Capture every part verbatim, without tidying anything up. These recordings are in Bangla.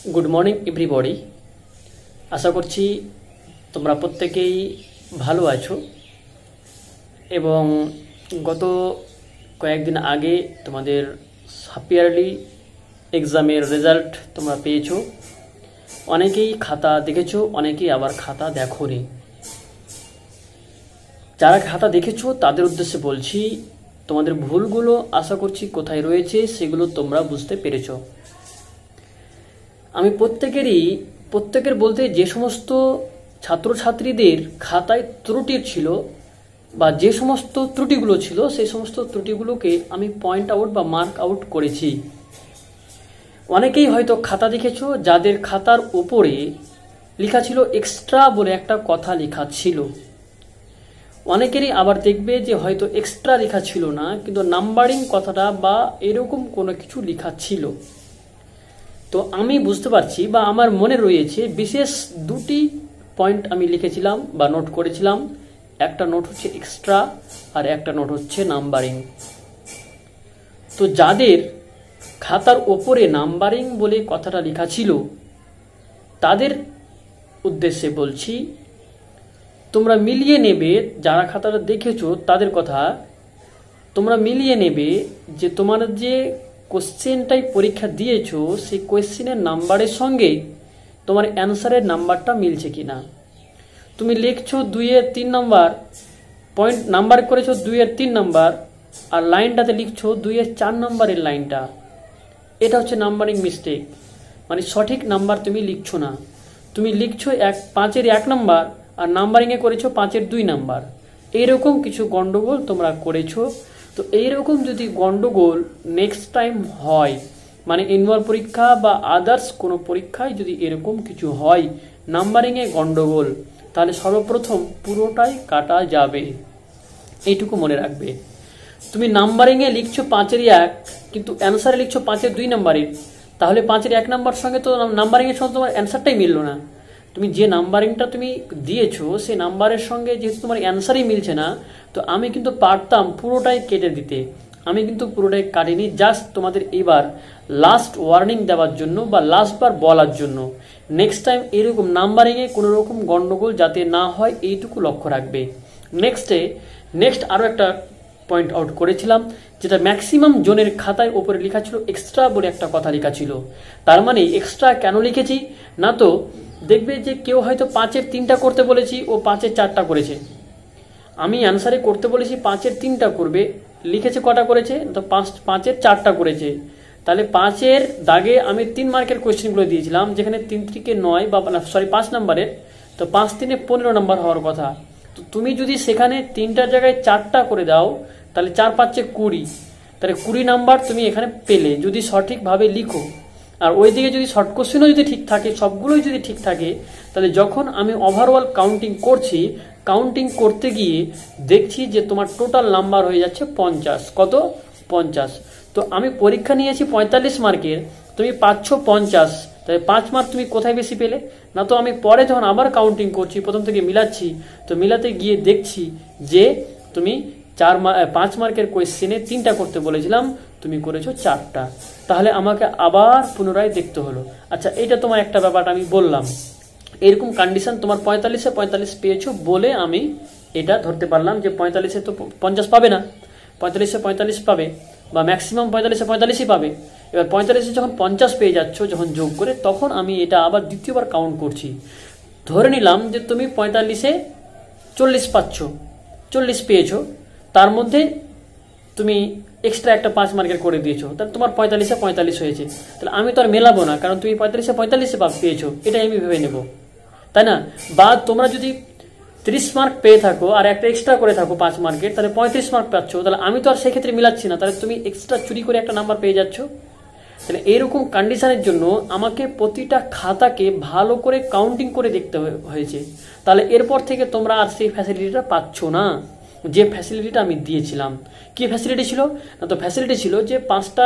गुड मर्निंग एवरीबडी आशा करছি তোমরা প্রত্যেকেই ভালো আছো এবং গত কয়েকদিন আগে তোমাদের সাফিয়ারলি এক্সামের রেজাল্ট তোমরা পেয়েছো। অনেকেই খাতা দেখেছো, অনেকেই আবার খাতা দেখোনি। যারা খাতা দেখেছো তাদের উদ্দেশ্যে বলছি, তোমাদের ভুলগুলো আশা করছি কোথায় রয়েছে সেগুলো তোমরা বুঝতে পেরেছো। আমি প্রত্যেকেরই প্রত্যেকের বলতে যে সমস্ত ছাত্রছাত্রীদের খাতায় ত্রুটি ছিল বা যে সমস্ত ত্রুটিগুলো ছিল সেই সমস্ত ত্রুটিগুলোকে আমি পয়েন্ট আউট বা মার্ক আউট করেছি। অনেকেই হয়তো খাতা দেখেছো যাদের খাতার উপরে লেখা ছিল এক্সট্রা বলে একটা কথা লেখা ছিল। অনেকেরই আবার দেখবে যে হয়তো এক্সট্রা লেখা ছিল না, কিন্তু নাম্বারিং কথাটা বা এরকম কোনো কিছু লেখা ছিল। তো আমি বুঝতে পারছি বা আমার মনে রয়েছে বিশেষ দুটি পয়েন্ট আমি লিখেছিলাম বা নোট করেছিলাম। একটা নোট হচ্ছে এক্সট্রা আর একটা নোট হচ্ছে নাম্বারিং। তো যাদের খাতার ওপরে নাম্বারিং বলে কথাটা লেখা ছিল তাদের উদ্দেশ্যে বলছি, তোমরা মিলিয়ে নেবে, যারা খাতাটা দেখেছো তাদের কথা তোমরা মিলিয়ে নেবে যে তোমার যে কোশ্চেনটাই পরীক্ষা দিয়েছো সেই কোশ্চেনের নাম্বারের সঙ্গে তোমার অ্যান্সারের নাম্বারটা মিলছে কিনা। তুমি লিখছো দুইয়ের তিন নাম্বার, পয়েন্ট নাম্বার করেছো দুইয়ের তিন নাম্বার, আর লাইনটাতে লিখছো দুইয়ের চার নাম্বারের লাইনটা। এটা হচ্ছে নাম্বারিং মিস্টেক, মানে সঠিক নাম্বার তুমি লিখছো না। তুমি লিখছো এক পাঁচের এক নাম্বার আর নাম্বারিংয়ে করেছো পাঁচের দুই নাম্বার। এইরকম কিছু গন্ডগোল তোমরা করেছো। তো এইরকম যদি গন্ডগোল নেক্সট টাইম হয়, মানে এনুয়াল পরীক্ষা বা আদার্স কোনো পরীক্ষায় যদি এরকম কিছু হয় নাম্বারিংয়ে গন্ডগোল, তাহলে সর্বপ্রথম পুরোটাই কাটা যাবে। এইটুকু মনে রাখবে। তুমি নাম্বারিংয়ে লিখছো পাঁচের এক কিন্তু অ্যান্সারে লিখছো পাঁচের দুই নাম্বারের, তাহলে পাঁচের এক নাম্বার সঙ্গে তো নাম্বারিংয়ের সঙ্গে তোমার অ্যান্সারটাই মিললো না। তুমি যে নাম্বারিংটা তুমি দিয়েছো সেই নাম্বারের সঙ্গে যেহেতু তোমার অ্যান্সারই মিলছে না, তো আমি কিন্তু পারতাম পুরোটাই কেটে দিতে। আমি কিন্তু পুরোটাই কাটিনি, জাস্ট তোমাদের এবার লাস্ট ওয়ার্নিং দেওয়ার জন্য বা লাস্টবার বলার জন্য। নেক্সট টাইম এরকম নাম্বারিংয়ে কোনো রকম গন্ডগোল যাতে না হয় এইটুকু লক্ষ্য রাখবে। নেক্সটে নেক্সট আরও একটা পয়েন্ট আউট করেছিলাম, যেটা ম্যাক্সিমাম জনের খাতায় ওপরে লেখা ছিল এক্সট্রা বলে একটা কথা লেখা ছিল। তার মানে এক্সট্রা কেন লিখেছি না, তো দেখবে যে কেউ হয়তো পাঁচের তিনটা করতে বলেছি ও পাঁচের চারটা করেছে। আমি অ্যান্সারে করতে বলেছি পাঁচের তিনটা করবে, লিখেছে কটা করেছে, তো পাঁচ পাঁচের চারটা করেছে। তাহলে পাঁচের দাগে আমি তিন মার্কের কোয়েশ্চেনগুলো দিয়েছিলাম, যেখানে তিন থেকে নয় বা সরি পাঁচ নাম্বারের, তো পাঁচ তিনে পনেরো নাম্বার হওয়ার কথা। তো তুমি যদি সেখানে তিনটার জায়গায় চারটা করে দাও তাহলে চার পাঁচে কুড়ি, তাহলে কুড়ি নাম্বার তুমি এখানে পেলে যদি সঠিকভাবে লিখো। আর ওইদিকে যদি শর্ট কোশ্চেনও যদি ঠিক থাকে, সবগুলোই যদি ঠিক থাকে, তাহলে যখন আমি ওভারঅল কাউন্টিং করছি, কাউন্টিং করতে গিয়ে দেখছি যে তোমার টোটাল নাম্বার হয়ে যাচ্ছে পঞ্চাশ। কত? পঞ্চাশ। তো আমি পরীক্ষা নিয়েছি পঁয়তাল্লিশ মার্কের, তুমি পাচ্ছ পঞ্চাশ, তাহলে পাঁচ মার্ক তুমি কোথায় বেশি পেলে না। তো আমি পরে যখন আবার কাউন্টিং করছি, প্রথম থেকে মিলাচ্ছি, তো মিলাতে গিয়ে দেখছি যে তুমি চার পাঁচ মার্কের কোয়েশ্চেনে তিনটা করতে বলেছিলাম, তুমি করেছো চারটা। তাহলে আমাকে আবার পুনরায় দেখতে হলো। আচ্ছা, এটা তোমার একটা ব্যাপারটা আমি বললাম। এরকম কন্ডিশন তোমার পঁয়তাল্লিশে পঁয়তাল্লিশ পেয়েছো বলে আমি এটা ধরতে পারলাম যে পঁয়তাল্লিশে তো পঞ্চাশ পাবে না, পঁয়তাল্লিশে পঁয়তাল্লিশ পাবে বা ম্যাক্সিমাম পঁয়তাল্লিশে পঁয়তাল্লিশই পাবে। এবার পঁয়তাল্লিশে যখন পঞ্চাশ পেয়ে যাচ্ছ যখন যোগ করে, তখন আমি এটা আবার দ্বিতীয়বার কাউন্ট করছি। ধরে নিলাম যে তুমি পঁয়তাল্লিশে চল্লিশ পাচ্ছ, চল্লিশ পেয়েছো, তার মধ্যে তুমি এক্সট্রা একটা পাঁচ মার্কের করে দিয়েছো, তাহলে তোমার পঁয়তাল্লিশে পঁয়তাল্লিশ হয়েছে। তাহলে আমি তো আর মেলাবো না, কারণ তুমি পঁয়তাল্লিশে পঁয়তাল্লিশে পেয়েছো, এটাই আমি ভেবে নেব, তাই না। বা তোমরা যদি ত্রিশ মার্ক পেয়ে থাকো আর একটা এক্সট্রা করে থাকো পাঁচ মার্কের, তাহলে পঁয়ত্রিশ মার্ক পাচ্ছ, তাহলে আমি তো আর সেক্ষেত্রে মিলাচ্ছি না, তাহলে তুমি এক্সট্রা চুরি করে একটা নাম্বার পেয়ে যাচ্ছ। তাহলে এইরকম কন্ডিশনের জন্য আমাকে প্রতিটা খাতাকে ভালো করে কাউন্টিং করে দেখতে হয়েছে। তাহলে এরপর থেকে তোমরা আর সেই ফ্যাসিলিটিটা পাচ্ছ না যে ফ্যাসিলিটিটা আমি দিয়েছিলাম। কি ফ্যাসিলিটি ছিল না, তো ফ্যাসিলিটি ছিল যে পাঁচটা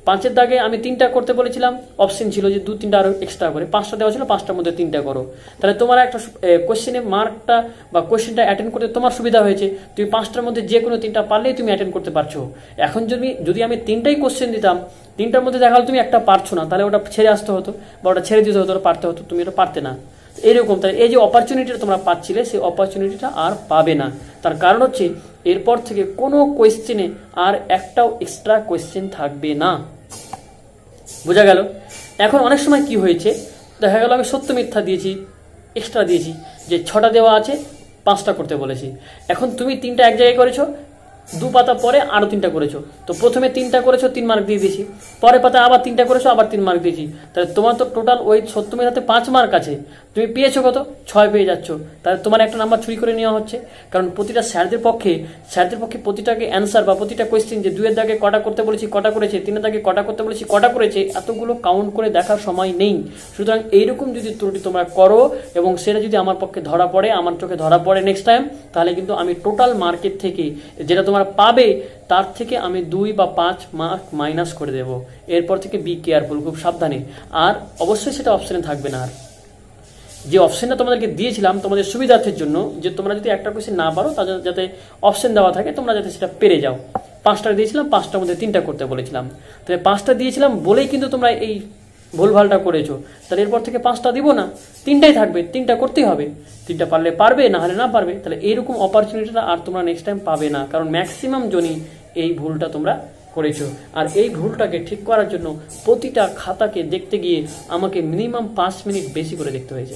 পাঁচের দাগে আমি তিনটা করতে বলেছিলাম, অপশন ছিল যে দু তিনটা আরো এক্সট্রা করে, পাঁচটা দেওয়া ছিল, পাঁচটার মধ্যে তিনটা করো। তাহলে তোমার একটা কোশ্চেনে মার্কটা বা কোশ্চেনটা অ্যাটেন্ড করতে তোমার সুবিধা হয়েছে, তুমি পাঁচটার মধ্যে যে কোনো তিনটা পারলেই তুমি অ্যাটেন্ড করতে পারছো। এখন যদি যদি আমি তিনটাই কোশ্চেন দিতাম, তিনটার মধ্যে দেখা গেল তুমি একটা পারছো না, তাহলে ওটা ছেড়ে আসতে হতো বা ওটা ছেড়ে দিতে হতো, ওটা পারতে হতো, তুমি এটা পারতে না। এরকম তাই এই যে অপরচুনিটিটা তোমরা পাচ্ছিলে, সেই অপরচুনিটিটা আর পাবে না। তার কারণ হচ্ছে এরপর থেকে কোনো কোয়েশ্চেনে আর একটাও এক্সট্রা কোয়েশ্চেন থাকবে না। বোঝা গেল? এখন অনেক সময় কি হয়েছে, দেখা গেল আমি সত্য মিথ্যা দিয়েছি, এক্সট্রা দিয়েছি, যে ছটা দেওয়া আছে পাঁচটা করতে বলেছি। এখন তুমি তিনটা এক জায়গায় করেছো, দু পাতা পরে আরো তিনটা করেছো, তো প্রথমে তিনটা করেছো তিন মার্ক দিয়ে দিয়েছি, পরে পাতা আবার তিনটা করেছো আবার তিন মার্ক দিয়েছি, তাহলে তোমার তো টোটাল ওই সত্য মিথ্যাতে পাঁচ মার্ক আছে, তুমি পেয়েছো কত? ছয় পেয়ে যাচ্ছ। তাহলে তোমার একটা নাম্বার চুরি করে নেওয়া হচ্ছে। কারণ প্রতিটা স্যারদের পক্ষে স্যারদের পক্ষে প্রতিটাকে অ্যান্সার বা প্রতিটা কোয়েশ্চেন যে দুয়ের দাগে কটা করতে বলেছি কটা করেছে, তিনের দাগে কটা করতে বলেছি কটা করেছে, এতগুলো কাউন্ট করে দেখার সময় নেই। সুতরাং এইরকম যদি ত্রুটি তোমরা করো এবং সেটা যদি আমার পক্ষে ধরা পড়ে, আমার চোখে ধরা পড়ে নেক্সট টাইম, তাহলে কিন্তু আমি টোটাল মার্কেট থেকে যেটা তোমরা পাবে তার থেকে আমি দুই বা পাঁচ মার্ক মাইনাস করে দেব। এরপর থেকে বি কেয়ারফুল, খুব সাবধানে। আর অবশ্যই সেটা অপশনে থাকবে না। আর যে অপশনটা তোমাদেরকে দিয়েছিলাম তোমাদের সুবিধার্থের জন্য, যে তোমরা যদি একটা কোয়েশ্চেন না পারো তাদের যাতে অপশন দেওয়া থাকে, তোমরা যাতে সেটা পেরে যাও। পাঁচটা দিয়েছিলাম, পাঁচটার মধ্যে তিনটা করতে বলেছিলাম, তাহলে পাঁচটা দিয়েছিলাম বলেই কিন্তু তোমরা এই ভুলভালটা করেছো। তাহলে এরপর থেকে পাঁচটা দিব না, তিনটাই থাকবে, তিনটা করতেই হবে, তিনটা পারলে পারবে, না হলে না পারবে। তাহলে এইরকম অপরচুনিটিটা আর তোমরা নেক্সট টাইম পাবে না, কারণ ম্যাক্সিমাম জনই এই ভুলটা তোমরা করেছো। আর এই ভুলটাকে ঠিক করার জন্য প্রতিটা খাতাকে দেখতে গিয়ে আমাকে মিনিমাম পাঁচ মিনিট বেশি করে দেখতে হয়েছে।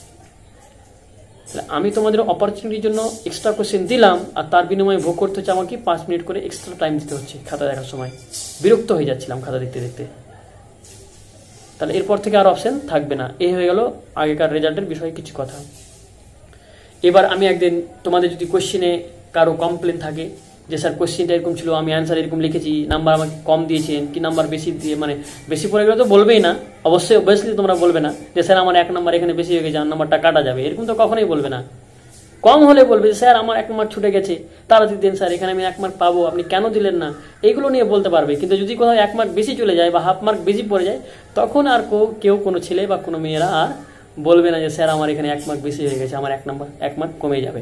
আমি তোমাদের অপরচুনিটির জন্য এক্সট্রা কোয়েশ্চেন দিলাম, আর তার বিনিময়ে ভোগ করতে হচ্ছে আমাকে পাঁচ মিনিট করে এক্সট্রা টাইম দিতে হচ্ছে খাতা দেখার সময়। বিরক্ত হয়ে যাচ্ছিলাম খাতা দেখতে দেখতে। তাহলে এরপর থেকে আর অপশন থাকবে না। এই হয়ে গেল আগেকার রেজাল্টের বিষয়ে কিছু কথা। এবার আমি একদিন তোমাদের যদি কোয়েশ্চেনে কারো কমপ্লেন থাকে যে স্যার কোয়েশ্চেনটা এরকম ছিল, আমি অ্যান্সার এরকম লিখেছি, নাম্বার আমাকে কম দিয়েছেন কি নাম্বার বেশি দিয়ে, মানে বেশি পড়ে গেলে তো বলবেই না, অবশ্যই অবভিয়াসলি তোমরা বলবে না যে স্যার আমার এক নাম্বার এখানে বেশি হয়ে গেছে, আমার নাম্বারটা কাটা যাবে, এরকম তো কখনোই বলবে না। কম হলে বলবে স্যার আমার এক মার্ক ছুটে গেছে, তাড়াতাড়ি দেন স্যার, এখানে আমি এক মার্ক পাবো, আপনি কেন দিলেন না, এইগুলো নিয়ে বলতে পারবে। কিন্তু যদি কোথাও এক মার্ক বেশি চলে যায় বা হাফ মার্ক বেশি পড়ে যায়, তখন আর কেউ কোনো ছেলে বা কোনো মেয়েরা আর বলবে না যে স্যার আমার এখানে এক মার্ক বেশি হয়ে গেছে, আমার এক নাম্বার এক মার্ক কমে যাবে।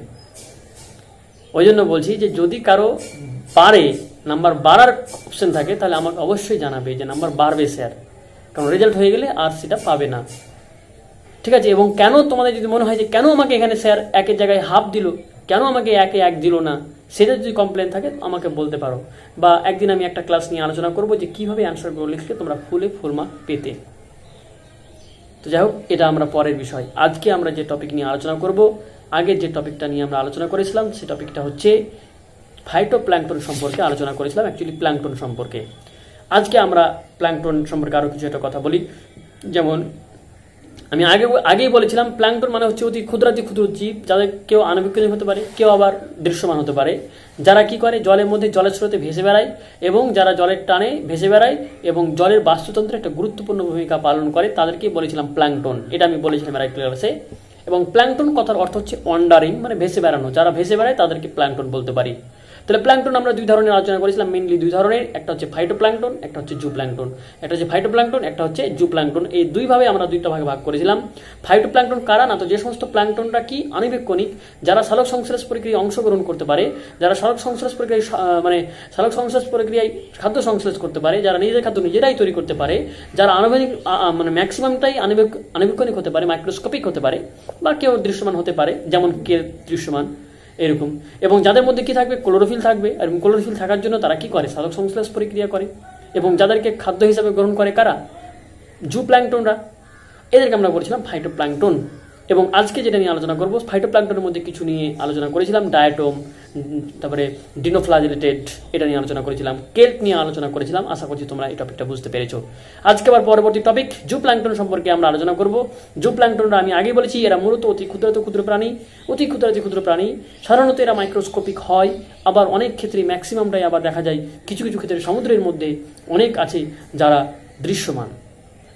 ওই জন্য বলছি যে যদি কারো বাড়ে, নাম্বার বাড়ার অপশন থাকে, তাহলে আমাকে অবশ্যই জানাবে যে নাম্বার বাড়বে স্যার, কারণ রেজাল্ট হয়ে গেলে আর সেটা পাবে না। ঠিক আছে? এবং কেন তোমাদের যদি মনে হয় যে কেন আমাকে এখানে স্যার একের জায়গায় হাফ দিল, কেন আমাকে একে এক দিল না, সেটা যদি কমপ্লেন থাকে আমাকে বলতে পারো। বা একদিন আমি একটা ক্লাস নিয়ে আলোচনা করবো যে কিভাবে অ্যান্সারগুলো লিখলে তোমরা ফুলে ফুল মার্ক পেতে। তো যাই হোক, এটা আমরা পরের বিষয়। আজকে আমরা যে টপিক নিয়ে আলোচনা করব, আগের যে টপিকটা নিয়ে আমরা আলোচনা করেছিলাম, সেই টপিকটা হচ্ছে ফাইটোপ্ল্যাঙ্কটন সম্পর্কে আলোচনা করেছিলাম, অ্যাকচুয়ালি প্ল্যাঙ্কটন সম্পর্কে। আজকে আমরা প্ল্যাঙ্কটন সম্পর্কে আরো কিছু একটা কথা বলি। যেমন আমি আগে আগেই বলেছিলাম, প্ল্যাঙ্কটন মানে হচ্ছে অতি ক্ষুদ্রাতি ক্ষুদ্র জীব, যাদের কেউ আণবিক হতে পারে, কেউ আবার দৃশ্যমান হতে পারে, যারা কি করে জলের মধ্যে জলের স্রোতে ভেসে বেড়ায় এবং যারা জলের টানে ভেসে বেড়ায় এবং জলের বাস্তুতন্ত্রে একটা গুরুত্বপূর্ণ ভূমিকা পালন করে, তাদেরকে বলেছিলাম প্ল্যাঙ্কটন। এটা আমি বলেছিলাম এর আগে ক্লাসে। এবং প্ল্যাঙ্কটন কথার অর্থ হচ্ছে ওয়ান্ডারিং, মানে ভেসে বেড়ানো, যারা ভেসে বেড়ায় তাদেরকে প্ল্যাঙ্কটন বলতে পারি। তাহলে প্ল্যাঙ্কটন আমরা দুই ধরনের আলোচনা করেছিলাম, মেইনলি দুই ধরনের, একটা হচ্ছে ফাইটোপ্ল্যাঙ্কটন, একটা হচ্ছে জুপ্ল্যাঙ্কটন। একটা হচ্ছে ফাইটোপ্ল্যাঙ্কটন, একটা হচ্ছে জুপ্ল্যাঙ্কটন। এই দুই ভাবে আমরা দুইটা ভাগে ভাগ করেছিলাম। ফাইটোপ্ল্যাঙ্কটন কারা না, তো যে সমস্ত প্ল্যাঙ্কটনরা কি আণবিক, যারা সালোক সংশ্লেষ প্রক্রিয়ায় অংশগ্রহণ করতে পারে, যারা সালোক সংশ্লেষ প্রক্রিয়ায় মানে সালোক সংশ্লেষ প্রক্রিয়ায় খাদ্য সংশ্লেষ করতে পারে, যারা নিজেদের খাদ্য নিজেরাই তৈরি করতে পারে, যারা আণবিক মানে ম্যাক্সিমামটাই আণবিক আণবিকণিক হতে পারে, মাইক্রোস্কোপিক হতে পারে, বা কেউ দৃশ্যমান হতে পারে, যেমন কে দৃশ্যমান এরকম। এবং যাদের মধ্যে কি থাকবে, ক্লোরোফিল থাকবে, এবং ক্লোরোফিল থাকার জন্য তারা কি করে, সালোক সংশ্লেষ প্রক্রিয়া করে, এবং যাদেরকে খাদ্য হিসাবে গ্রহণ করে কারা, জুপ্ল্যাঙ্কটনরা। এদেরকে আমরা বলেছিলাম ফাইটোপ্ল্যাঙ্কটন। এবং আজকে যেটা নিয়ে আলোচনা করবো, ফাইটোপ্ল্যাঙ্কটনের মধ্যে কিছু নিয়ে আলোচনা করেছিলাম, ডায়াটম, তারপরে ডিনোফ্লাজেলেটেড, এটা নিয়ে আলোচনা করেছিলাম, কেল্প নিয়ে আলোচনা করেছিলাম। আশা করছি তোমরা এই টপিকটা বুঝতে পেরেছো। আজকে আবার পরবর্তী টপিক জুপ্ল্যাঙ্কটন সম্পর্কে আমরা আলোচনা করব। জুপ্ল্যাঙ্কটনরা আমি আগে বলেছি, এরা মূলত অতি ক্ষুদ্রাতি ক্ষুদ্র প্রাণী, অতি ক্ষুদ্রাতি ক্ষুদ্র প্রাণী। সাধারণত এরা মাইক্রোস্কোপিক হয়, আবার অনেক ক্ষেত্রে ম্যাক্সিমামটাই আবার দেখা যায় কিছু কিছু ক্ষেত্রে সমুদ্রের মধ্যে অনেক আছে যারা দৃশ্যমান।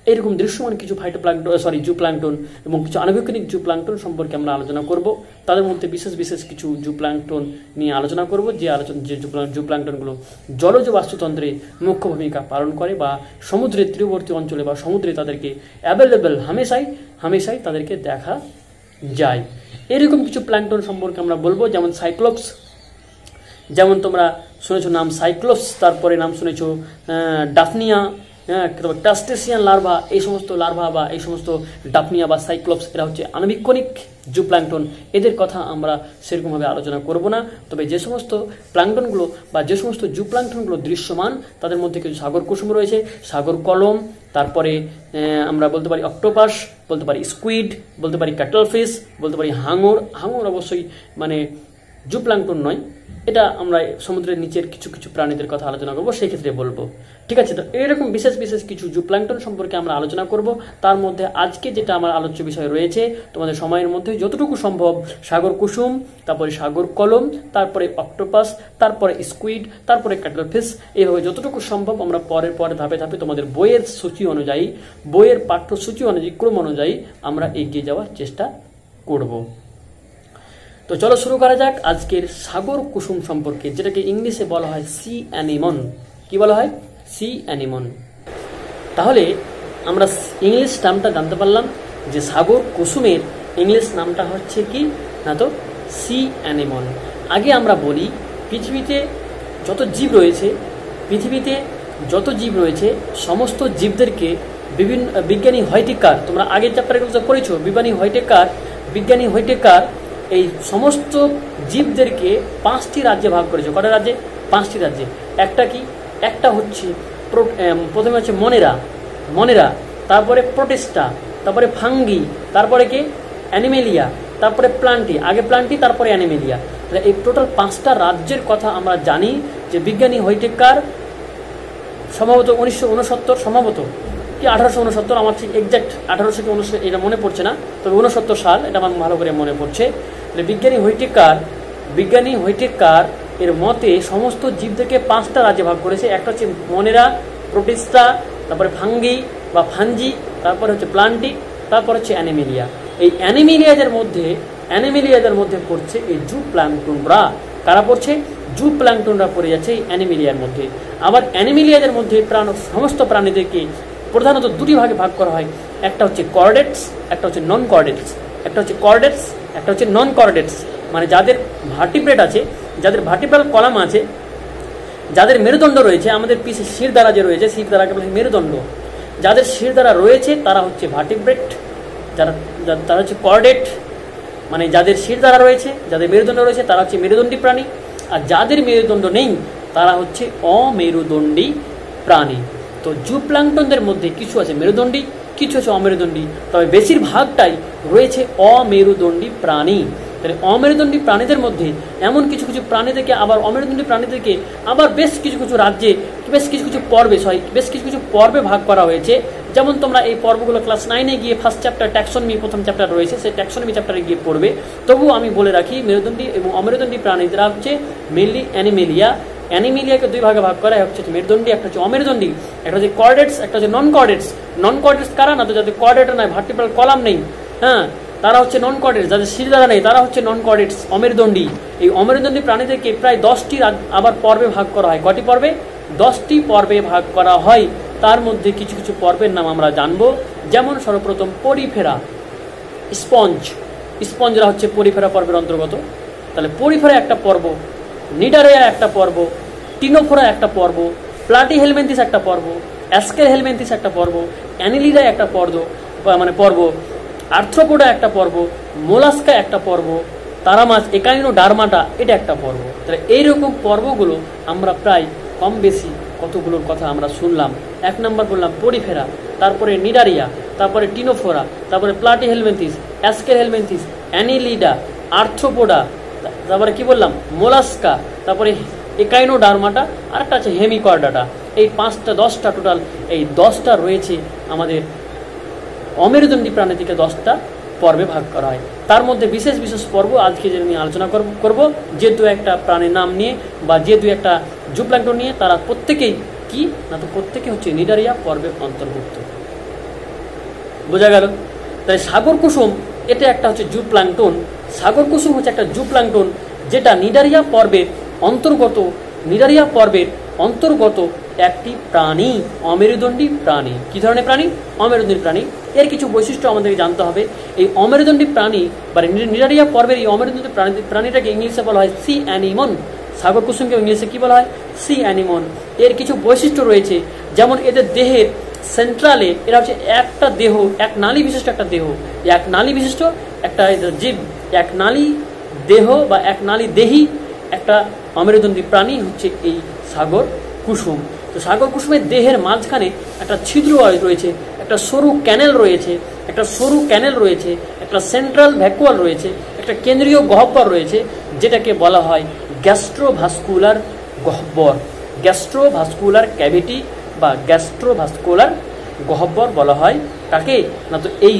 এইরকম দৃশ্যমান কিছু ফাইটোপ্ল্যাঙ্কটন সরি জুপ্ল্যাঙ্কটন এবং কিছু আণুবীক্ষণিক জুপ্ল্যাঙ্কটন সম্পর্কে আমরা আলোচনা করব। তাদের মধ্যে বিশেষ বিশেষ কিছু জুপ্ল্যাঙ্কটন নিয়ে আলোচনা করব, যে আলোচনা যে জুপ্ল্যাঙ্কটনগুলো জলজ বাস্তুতন্ত্রে মুখ্য ভূমিকা পালন করে বা সমুদ্রের তীরবর্তী অঞ্চলে বা সমুদ্রে তাদেরকে অ্যাভেলেবেল হামেশাই হামেশাই তাদেরকে দেখা যায়। এরকম কিছু প্ল্যাঙ্কটন সম্পর্কে আমরা বলবো, যেমন সাইক্লোপস, যেমন তোমরা শুনেছো নাম সাইক্লোপস, তারপরে নাম শুনেছো ডাফনিয়া, হ্যাঁ, টাস্টেসিয়ান লার্ভা, এই সমস্ত লার্ভা বা এই সমস্ত ডাফনিয়া বা সাইক্লোপস এরা হচ্ছে আণুবীক্ষণিক জুপ্ল্যাঙ্কটন। এদের কথা আমরা সেরকমভাবে আলোচনা করব না, তবে যে সমস্ত প্ল্যাঙ্কটনগুলো বা যে সমস্ত জুপ্ল্যাঙ্কটনগুলো দৃশ্যমান তাদের মধ্যে কিছু সাগর কুসুম রয়েছে, সাগর কলম, তারপরে আমরা বলতে পারি অক্টোপাস, বলতে পারি স্কুইড, বলতে পারি কাটলফিশ, বলতে পারি হাঙর। হাঙর অবশ্যই মানে জুপ্ল্যাঙ্কটন নয়, এটা আমরা সমুদ্রের নিচের কিছু কিছু প্রাণীদের কথা আলোচনা করব, সেই ক্ষেত্রে বলবো। ঠিক আছে, তো এরকম বিশেষ বিশেষ কিছু জুপ্ল্যাঙ্কটন সম্পর্কে আমরা আলোচনা করব। তার মধ্যে আজকে যেটা আমার আলোচ্য বিষয় রয়েছে, তোমাদের সময়ের মধ্যে যতটুকু সম্ভব সাগর কুসুম, তারপরে সাগর কলম, তারপরে অক্টোপাস, তারপরে স্কুইড, তারপরে কাটলফিশ, এইভাবে যতটুকু সম্ভব আমরা পরের পরে ধাপে ধাপে তোমাদের বইয়ের সূচি অনুযায়ী, বইয়ের পাঠ্যসূচি অনুযায়ী, ক্রম অনুযায়ী আমরা এগিয়ে যাওয়ার চেষ্টা করব। তো চলো শুরু করা যাক আজকের সাগর কুসুম সম্পর্কে, যেটাকে ইংলিশে বলা হয় সি অ্যানিমন। কি বলা হয়? Sea anemone. তাহলে আমরা ইংলিশ নামটা জানতে পারলাম যে সাগর কুসুমের ইংলিশ নামটা হচ্ছে কি না, তো সি অ্যানিমন। আগে আমরা বলি পৃথিবীতে যত জীব রয়েছে, পৃথিবীতে যত জীব রয়েছে সমস্ত জীবদেরকে বিভিন্ন বিজ্ঞানী হোয়াইটেকার, তোমরা আগের চ্যাপ্টারে পড়েছো, বিজ্ঞানী হোয়াইটেকার বিজ্ঞানী হোয়াইটেকার এই সমস্ত জীবদেরকে পাঁচটি রাজ্যে ভাগ করেছে। কটা রাজ্যে? পাঁচটি রাজ্যে। একটা কি? একটা হচ্ছে প্রথমে হচ্ছে মনেরা, মনেরা, তারপরে প্রোটিস্টা, তারপরে ফাঙ্গি, তারপরে কি অ্যানিমেলিয়া, তারপরে প্লান্টি, আগে প্লান্টি তারপরে অ্যানিমেলিয়া। এই টোটাল পাঁচটা রাজ্যের কথা আমরা জানি যে বিজ্ঞানী হোয়াইটেকার সম্ভবত উনিশশো উনসত্তর সম্ভবত কি আঠারোশো উনসত্তর, আমার ঠিক এক্সাক্ট আঠারোশো কি উনিশশো এটা মনে পড়ছে না, তবে উনসত্তর সাল এটা আমার ভালো করে মনে পড়ছে। বিজ্ঞানী হোয়াইটেকার বিজ্ঞানী হোয়াইটেকার এর মতে সমস্ত জীবদেরকে পাঁচটা রাজ্যে ভাগ করেছে। একটা হচ্ছে মনেরা, প্রোটিস্টা, তারপরে ফাঙ্গি বা ফাঞ্জি, তারপরে হচ্ছে প্লান্টি, তারপর হচ্ছে অ্যানিমেলিয়া। এই অ্যানিমেলিয়াদের মধ্যে অ্যানিমেলিয়াদের মধ্যে পড়ছে এই জুপ্ল্যাঙ্কটনরা। কারা পড়ছে? জুপ্ল্যাঙ্কটনরা পড়ে যাচ্ছে এই অ্যানিমেলিয়ার মধ্যে। আবার অ্যানিমেলিয়াদের মধ্যে প্রাণ সমস্ত প্রাণীদেরকে প্রধানত দুটি ভাগে ভাগ করা হয়। একটা হচ্ছে কর্ডেটস, একটা হচ্ছে নন কর্ডেটস। একটা হচ্ছে কর্ডেটস, একটা হচ্ছে নন কর্ডেটস, মানে যাদের ভার্টিব্রেট আছে, যাদের ভার্টিব্রাল কলাম আছে, যাদের মেরুদণ্ড রয়েছে, আমাদের পিছে শির দ্বারা যে রয়েছে, শির দ্বারাকে বলে মেরুদণ্ড, যাদের শির দ্বারা রয়েছে তারা হচ্ছে ভার্টিব্রেট, যারা তারা হচ্ছে কর্ডেট, মানে যাদের শির দ্বারা রয়েছে, যাদের মেরুদণ্ড রয়েছে তারা হচ্ছে মেরুদণ্ডী প্রাণী, আর যাদের মেরুদণ্ড নেই তারা হচ্ছে অমেরুদণ্ডী প্রাণী। তো জুপ্ল্যাঙ্কটনদের মধ্যে কিছু আছে মেরুদণ্ডী, কিছু আছে অমেরুদণ্ডী, তবে বেশিরভাগটাই রয়েছে অমেরুদণ্ডী প্রাণী। তাহলে অমেরুদণ্ডী প্রাণীদের মধ্যে এমন কিছু কিছু প্রাণী থেকে আবার অমেরুদণ্ডী প্রাণী থেকে আবার বেশ কিছু কিছু রাজ্যে বেশ কিছু কিছু পর্বে সরি বেশ কিছু কিছু পর্বে ভাগ করা হয়েছে। যেমন তোমরা এই পর্বগুলো ক্লাস নাইনে গিয়ে ফার্স্ট চ্যাপ্টার ট্যাক্সনমি প্রথম চ্যাপ্টার রয়েছে, সেই ট্যাক্সনমি চ্যাপ্টারে গিয়ে পড়বে। তবুও আমি বলে রাখি মেরুদণ্ডী এবং অমেরুদণ্ডী প্রাণীরা হচ্ছে মেনলি অ্যানিমেলিয়া। অ্যানিমেলিয়াকে দুই ভাগে ভাগ করা, একটা হচ্ছে মেরুদণ্ডী, একটা হচ্ছে অমেরুদণ্ডী, একটা হচ্ছে কর্ডেটস, একটা হচ্ছে নন কর্ডেটস। নন কর্ডেটস কারা? না তো যাদের কর্ডেটও নাই, ভার্টিব্রাল কলাম নেই, হ্যাঁ, তারা হচ্ছে নন কর্ডেটস। যাদের শির দ্বারা নেই তারা হচ্ছে নন কর্ডেটস, অমেরুদণ্ডী। এই অমেরুদণ্ডী প্রাণীদেরকে প্রায় দশটি আবার পর্বে ভাগ করা হয়। কটি পর্বে? দশটি পর্বে ভাগ করা হয়। তার মধ্যে কিছু কিছু পর্বের নাম আমরা জানবো, যেমন সর্বপ্রথম পরিফেরা, স্পঞ্জ। স্পঞ্জরা হচ্ছে পরিফেরা পর্বের অন্তর্গত। তাহলে পরিফেরা একটা পর্ব, নিডারেয়া একটা পর্ব, টিনোফোরা একটা পর্ব, প্লাটি হেলমেন্থিস একটা পর্ব, অ্যাস্কেল হেলমেন্থিস একটা পর্ব, অ্যানিলিডা একটা পর্ব মানে পর্ব, আর্থ্রোপোডা একটা পর্ব, মোলাস্কা একটা পর্ব, তারামাছ একাইনো ডারমাটা এটা একটা পর্ব। তাহলে এইরকম পর্বগুলো আমরা প্রায় কম বেশি কতগুলোর কথা আমরা শুনলাম। এক নম্বর বললাম পরিফেরা, তারপরে নিডারিয়া, তারপরে টিনোফোরা, তারপরে platyhelminthes, aschelminthes, Annelida, Arthropoda, তারপরে কি বললাম মোলাস্কা, তারপরে একাইনো ডারমাটা, আর একটা আছে হেমিকর্ডাটা। এই পাঁচটা দশটা টোটাল এই দশটা রয়েছে আমাদের অমেরুদণ্ডী প্রাণী থেকে দশটা পর্বে ভাগ করা হয়। তার মধ্যে বিশেষ বিশেষ পর্ব আজকে যে নিয়ে আলোচনা করব, যে দু একটা প্রাণীর নাম নিয়ে বা যে দু একটা জুপ্ল্যাঙ্কটন নিয়ে, তারা প্রত্যেকেই কি না তো প্রত্যেকে হচ্ছে নিডারিয়া পর্বের অন্তর্ভুক্ত। বোঝা গেল? তাই সাগর কুসুম এটা একটা হচ্ছে জুপ্লাঙ্কটন। সাগর কুসুম হচ্ছে একটা জুপ্লাঙ্কটন যেটা নিডারিয়া পর্বের অন্তর্গত নিডারিয়া পর্বের অন্তর্গত একটি প্রাণী, অমেরুদণ্ডী প্রাণী। কি ধরনের প্রাণী? অমেরুদণ্ডী প্রাণী। এর কিছু বৈশিষ্ট্য আমাদেরকে জানতে হবে। এই অমেরুদণ্ডী প্রাণী বা নিডারিয়া পর্বের এই অমেরুদণ্ডী প্রাণী প্রাণীটাকে ইংলিশে বলা হয় সি অ্যানিমন। সাগর কুসুমকে ইংলিশে কি বলা হয়? Sea anemone. এর কিছু বৈশিষ্ট্য রয়েছে, যেমন এদের দেহের সেন্ট্রালে এরা হচ্ছে একটা দেহ, এক নালী বিশিষ্ট একটা দেহ, এক নালী বিশিষ্ট একটা জীব, এক নালী দেহ বা এক নালী দেহি একটা অমেরুদণ্ডী প্রাণী হচ্ছে এই সাগর কুসুম। তো সাগর কুসুমের দেহের মাঝখানে একটা ছিদ্র রয়েছে, একটা সরু ক্যানেল রয়েছে, একটা সরু ক্যানেল রয়েছে, একটা সেন্ট্রাল ভ্যাকুয়াল রয়েছে, একটা কেন্দ্রীয় গহ্বর রয়েছে, যেটাকে বলা হয় গ্যাস্ট্রোভাস্কুলার গহ্বর, গ্যাস্ট্রোভাস্কুলার ক্যাভিটি বা গ্যাস্ট্রোভাস্কুলার গহ্বর বলা হয়। তাকে না তো এই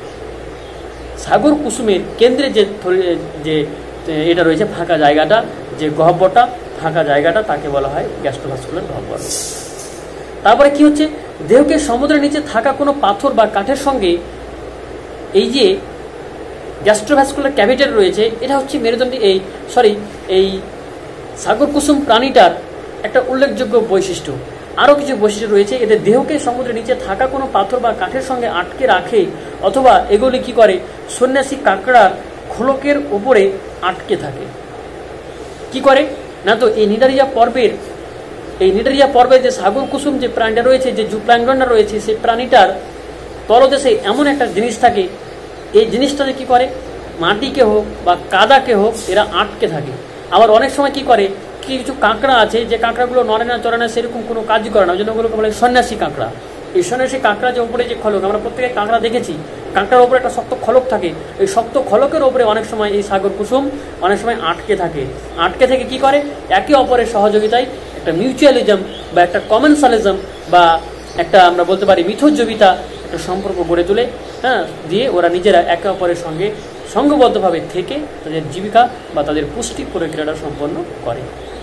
সাগর কুসুমের কেন্দ্রে যে যে এটা রয়েছে ফাঁকা জায়গাটা, যে গহ্বরটা, ফাঁকা জায়গাটা, তাকে বলা হয় গ্যাস্ট্রোভাস্কুলার গহ্বর। তারপরে কি হচ্ছে, দেহকে সমুদ্রের নিচে থাকা কোনো পাথর বা কাঠের সঙ্গে এই যে গ্যাস্ট্রোভাস্কুলার ক্যাভিটার রয়েছে, এটা হচ্ছে মেরুদণ্ডী এই সরি এই সাগর কুসুম প্রাণীটার একটা উল্লেখযোগ্য বৈশিষ্ট্য। আরও কিছু বৈশিষ্ট্য রয়েছে। এদের দেহকে সমুদ্রের নিচে থাকা কোনো পাথর বা কাঠের সঙ্গে আটকে রাখে, অথবা এগুলি কি করে, সন্ন্যাসী কাঁকড়ার খোলকের উপরে আটকে থাকে। কি করে না তো এই নিডারিয়া পর্বের এই নিডারিয়া পর্বে যে সাগর কুসুম যে প্রাণীটা রয়েছে, যে জুপ্লাঙ্কটনটা রয়েছে, সেই প্রাণীটার তলদেশে এমন একটা জিনিস থাকে, এই জিনিসটাতে কি করে, মাটিকে হোক বা কাদাকে হোক এরা আটকে থাকে। আবার অনেক সময় কি করে, কিছু কাঁকড়া আছে যে কাঁকড়াগুলো নড়ে না চড়ে না, সেরকম কোনো কাজই করে না, ওই জন্য ওগুলোকে বলে সন্ন্যাসী কাঁকড়া। এই সন্ন্যাসী কাঁকড়া যে উপরে যে খলক, আমরা প্রত্যেকে কাঁকড়া দেখেছি, কাঁকড়ার উপরে একটা শক্ত খলক থাকে, এই শক্ত খলকের উপরে অনেক সময় এই সাগর কুসুম অনেক সময় আটকে থাকে। আটকে থেকে কি করে, একে অপরের সহযোগিতায় একটা মিউচুয়ালিজম বা একটা কমেন্সালিজম বা একটা আমরা বলতে পারি মিথজবিতা একটা সম্পর্ক গড়ে তোলে, হ্যাঁ, দিয়ে ওরা নিজেরা একে অপরের সঙ্গে সঙ্গবদ্ধভাবে থেকে তাদের জীবিকা বা তাদের পুষ্টি প্রক্রিয়াটা সম্পন্ন করে।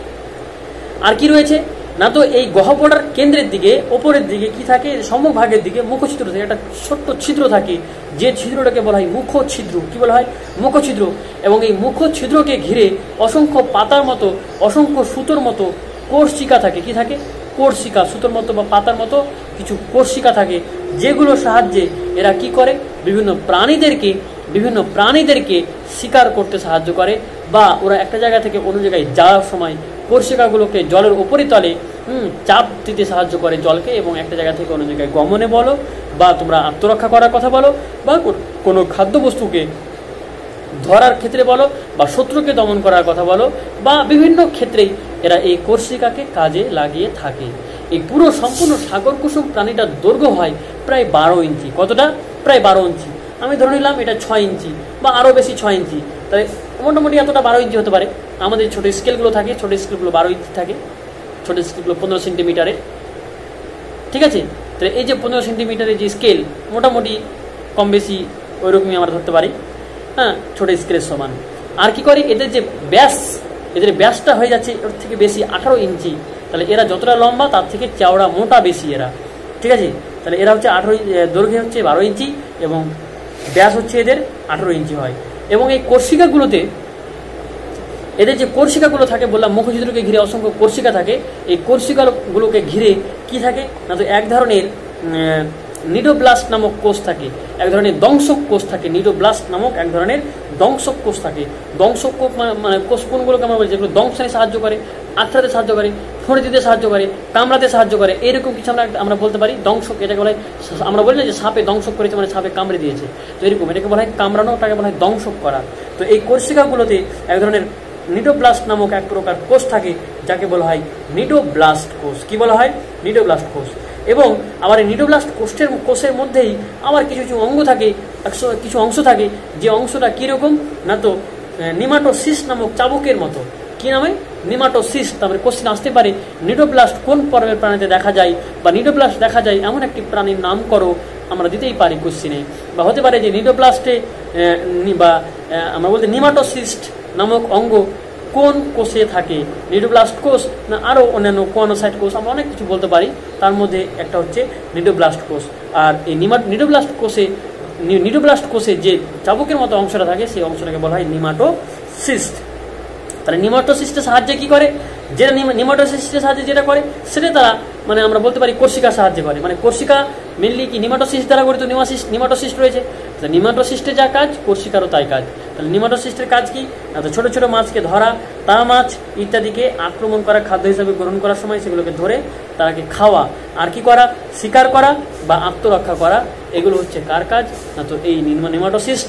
আর কি রয়েছে না তো এই গহ্বরটার কেন্দ্রের দিকে ওপরের দিকে কি থাকে, সম্মুখভাগের দিকে মুখছিদ্র থাকে, একটা ছোট্ট ছিদ্র থাকে, যে ছিদ্রটাকে বলা হয় মুখছিদ্র। কি বলা হয়? মুখছিদ্র। এবং এই মুখছিদ্রকে ঘিরে অসংখ্য পাতার মতো, অসংখ্য সুতোর মতো কোর্সিকা থাকে। কি থাকে? কোর্সিকা, সুতোর মতো বা পাতার মতো কিছু কোর্সিকা থাকে, যেগুলোর সাহায্যে এরা কি করে, বিভিন্ন প্রাণীদেরকে বিভিন্ন প্রাণীদেরকে শিকার করতে সাহায্য করে, বা ওরা একটা জায়গা থেকে অন্য জায়গায় যাওয়ার সময় কোর্সিকাগুলোকে জলের উপরিতলে হুম চাপ দিতে সাহায্য করে জলকে, এবং একটা জায়গা থেকে অন্য জায়গায় গমনে বলো, বা তোমরা আত্মরক্ষা করার কথা বলো, বা কোনো খাদ্যবস্তুকে ধরার ক্ষেত্রে বলো, বা শত্রুকে দমন করার কথা বলো, বা বিভিন্ন ক্ষেত্রেই এরা এই কোর্সিকাকে কাজে লাগিয়ে থাকে। এই পুরো সম্পূর্ণ সাগর কুসুম প্রাণীটার দৈর্ঘ্য হয় প্রায় বারো ইঞ্চি। কতটা? প্রায় বারো ইঞ্চি। আমি ধরে নিলাম এটা ছয় ইঞ্চি বা আরও বেশি, ছয় ইঞ্চি। তাহলে মোটামুটি এতটা বারো ইঞ্চি হতে পারে। আমাদের ছোটো স্কেলগুলো থাকে, ছোটো স্কেলগুলো বারো ইঞ্চি থাকে, ছোটো স্কেলগুলো পনেরো সেন্টিমিটারের। ঠিক আছে? তাহলে এই যে পনেরো সেন্টিমিটারের যে স্কেল, মোটামুটি কম বেশি ওইরকমই আমরা ধরতে পারি, হ্যাঁ, ছোটো স্কেলের সমান। আর কি করে, এদের যে ব্যাস, এদের ব্যাসটা হয়ে যাচ্ছে ওর থেকে বেশি, আঠারো ইঞ্চি। তাহলে এরা যতটা লম্বা তার থেকে চওড়া, মোটা বেশি এরা। ঠিক আছে? তাহলে এরা হচ্ছে আঠারো, দৈর্ঘ্য হচ্ছে বারো ইঞ্চি এবং ব্যাস হচ্ছে এদের আঠারো ইঞ্চি হয়। এবং এই কোর্সিকাগুলোতে, এদের যে কোর্সিকাগুলো থাকে, বললাম মুখছিদ্রকে ঘিরে অসংখ্য কোর্সিকা থাকে। এই কোর্সিকাগুলোকে ঘিরে কি থাকে না তো এক ধরনের নিডোব্লাস্ট নামক কোষ থাকে, এক ধরনের দংশক কোষ থাকে। নিডোব্লাস্ট নামক এক ধরনের দংশক কোষ থাকে। দংশক কোষ মানে কোষ কোনগুলোকে আমরা বলি, যেগুলো দংশনে সাহায্য করে, আত্রাতে সাহায্য করে, ফোঁড়ে দিতে সাহায্য করে, কামড়াতে সাহায্য করে, এরকম কিছু আমরা আমরা বলতে পারি দংশক। এটাকে বলা হয়, আমরা বলি না যে সাপে দংশক করেছে মানে সাপে কামড়ে দিয়েছে, তো এরকম এটাকে বলা হয় কামড়ানো, ওটাকে বলা হয় দংশক করা। তো এই কোর্সিকাগুলোতে এক ধরনের নিডোব্লাস্ট নামক এক প্রকার কোষ থাকে, যাকে বলা হয় নিডোব্লাস্ট কোষ। কি বলা হয়? নিডোব্লাস্ট কোষ। এবং আবার এই নিডোব্লাস্ট কোষের কোষের মধ্যেই আবার কিছু কিছু অঙ্গ থাকে, কিছু অংশ থাকে, যে অংশটা কীরকম না তো নিমাটোসিস্ট নামক চাবুকের মতো। কি নামে? নিমাটোসিস্ট। তারপরে কোশ্চেন আসতে পারে, নিডোব্লাস্ট কোন পর্বের প্রাণীতে দেখা যায়, বা নিডোব্লাস্ট দেখা যায় এমন একটি প্রাণীর নাম করো, আমরা দিতেই পারি কোশ্চেনে। বা হতে পারে যে নিডোব্লাস্টে বা আমরা বলতে নিমাটোসিস্ট নামক অঙ্গ কোন কোষে থাকে, নিডোব্লাস্ট কোষ না আরও অন্যান্য কোয়ানোসাইট কোষ, আমরা অনেক কিছু বলতে পারি। তার মধ্যে একটা হচ্ছে নিডোব্লাস্ট কোষ। আর এই নিডোব্লাস্ট কোষে নিডোব্লাস্ট কোষে যে চাবুকের মতো অংশটা থাকে সেই অংশটাকে বলা হয় নিমাটোসিস্ট। তাহলে নিমাটোসিস্টের সাহায্যে কি করে, যেটা নিমাটোসিস্টের সাহায্যে যেটা করে সেটা তারা মানে আমরা বলতে পারি কোর্সিকার সাহায্যে করে। মানে কোর্সিকা মেনলি কি নিমাটোসিস্ট দ্বারা গঠিত, নিমাটোসিস্ট রয়েছে। তো নিমাটোসিস্টের যা কাজ কোর্সিকারও তাই কাজ। তাহলে নিমাটোসিস্টের কাজ কি না, তো ছোটো ছোটো মাছকে ধরা, তারা মাছ ইত্যাদিকে আক্রমণ করা, খাদ্য হিসাবে গ্রহণ করার সময় সেগুলোকে ধরে তারাকে খাওয়া, আর কি করা, শিকার করা বা আত্মরক্ষা করা, এগুলো হচ্ছে কার কাজ না, তো এই নিমাটোসিস্ট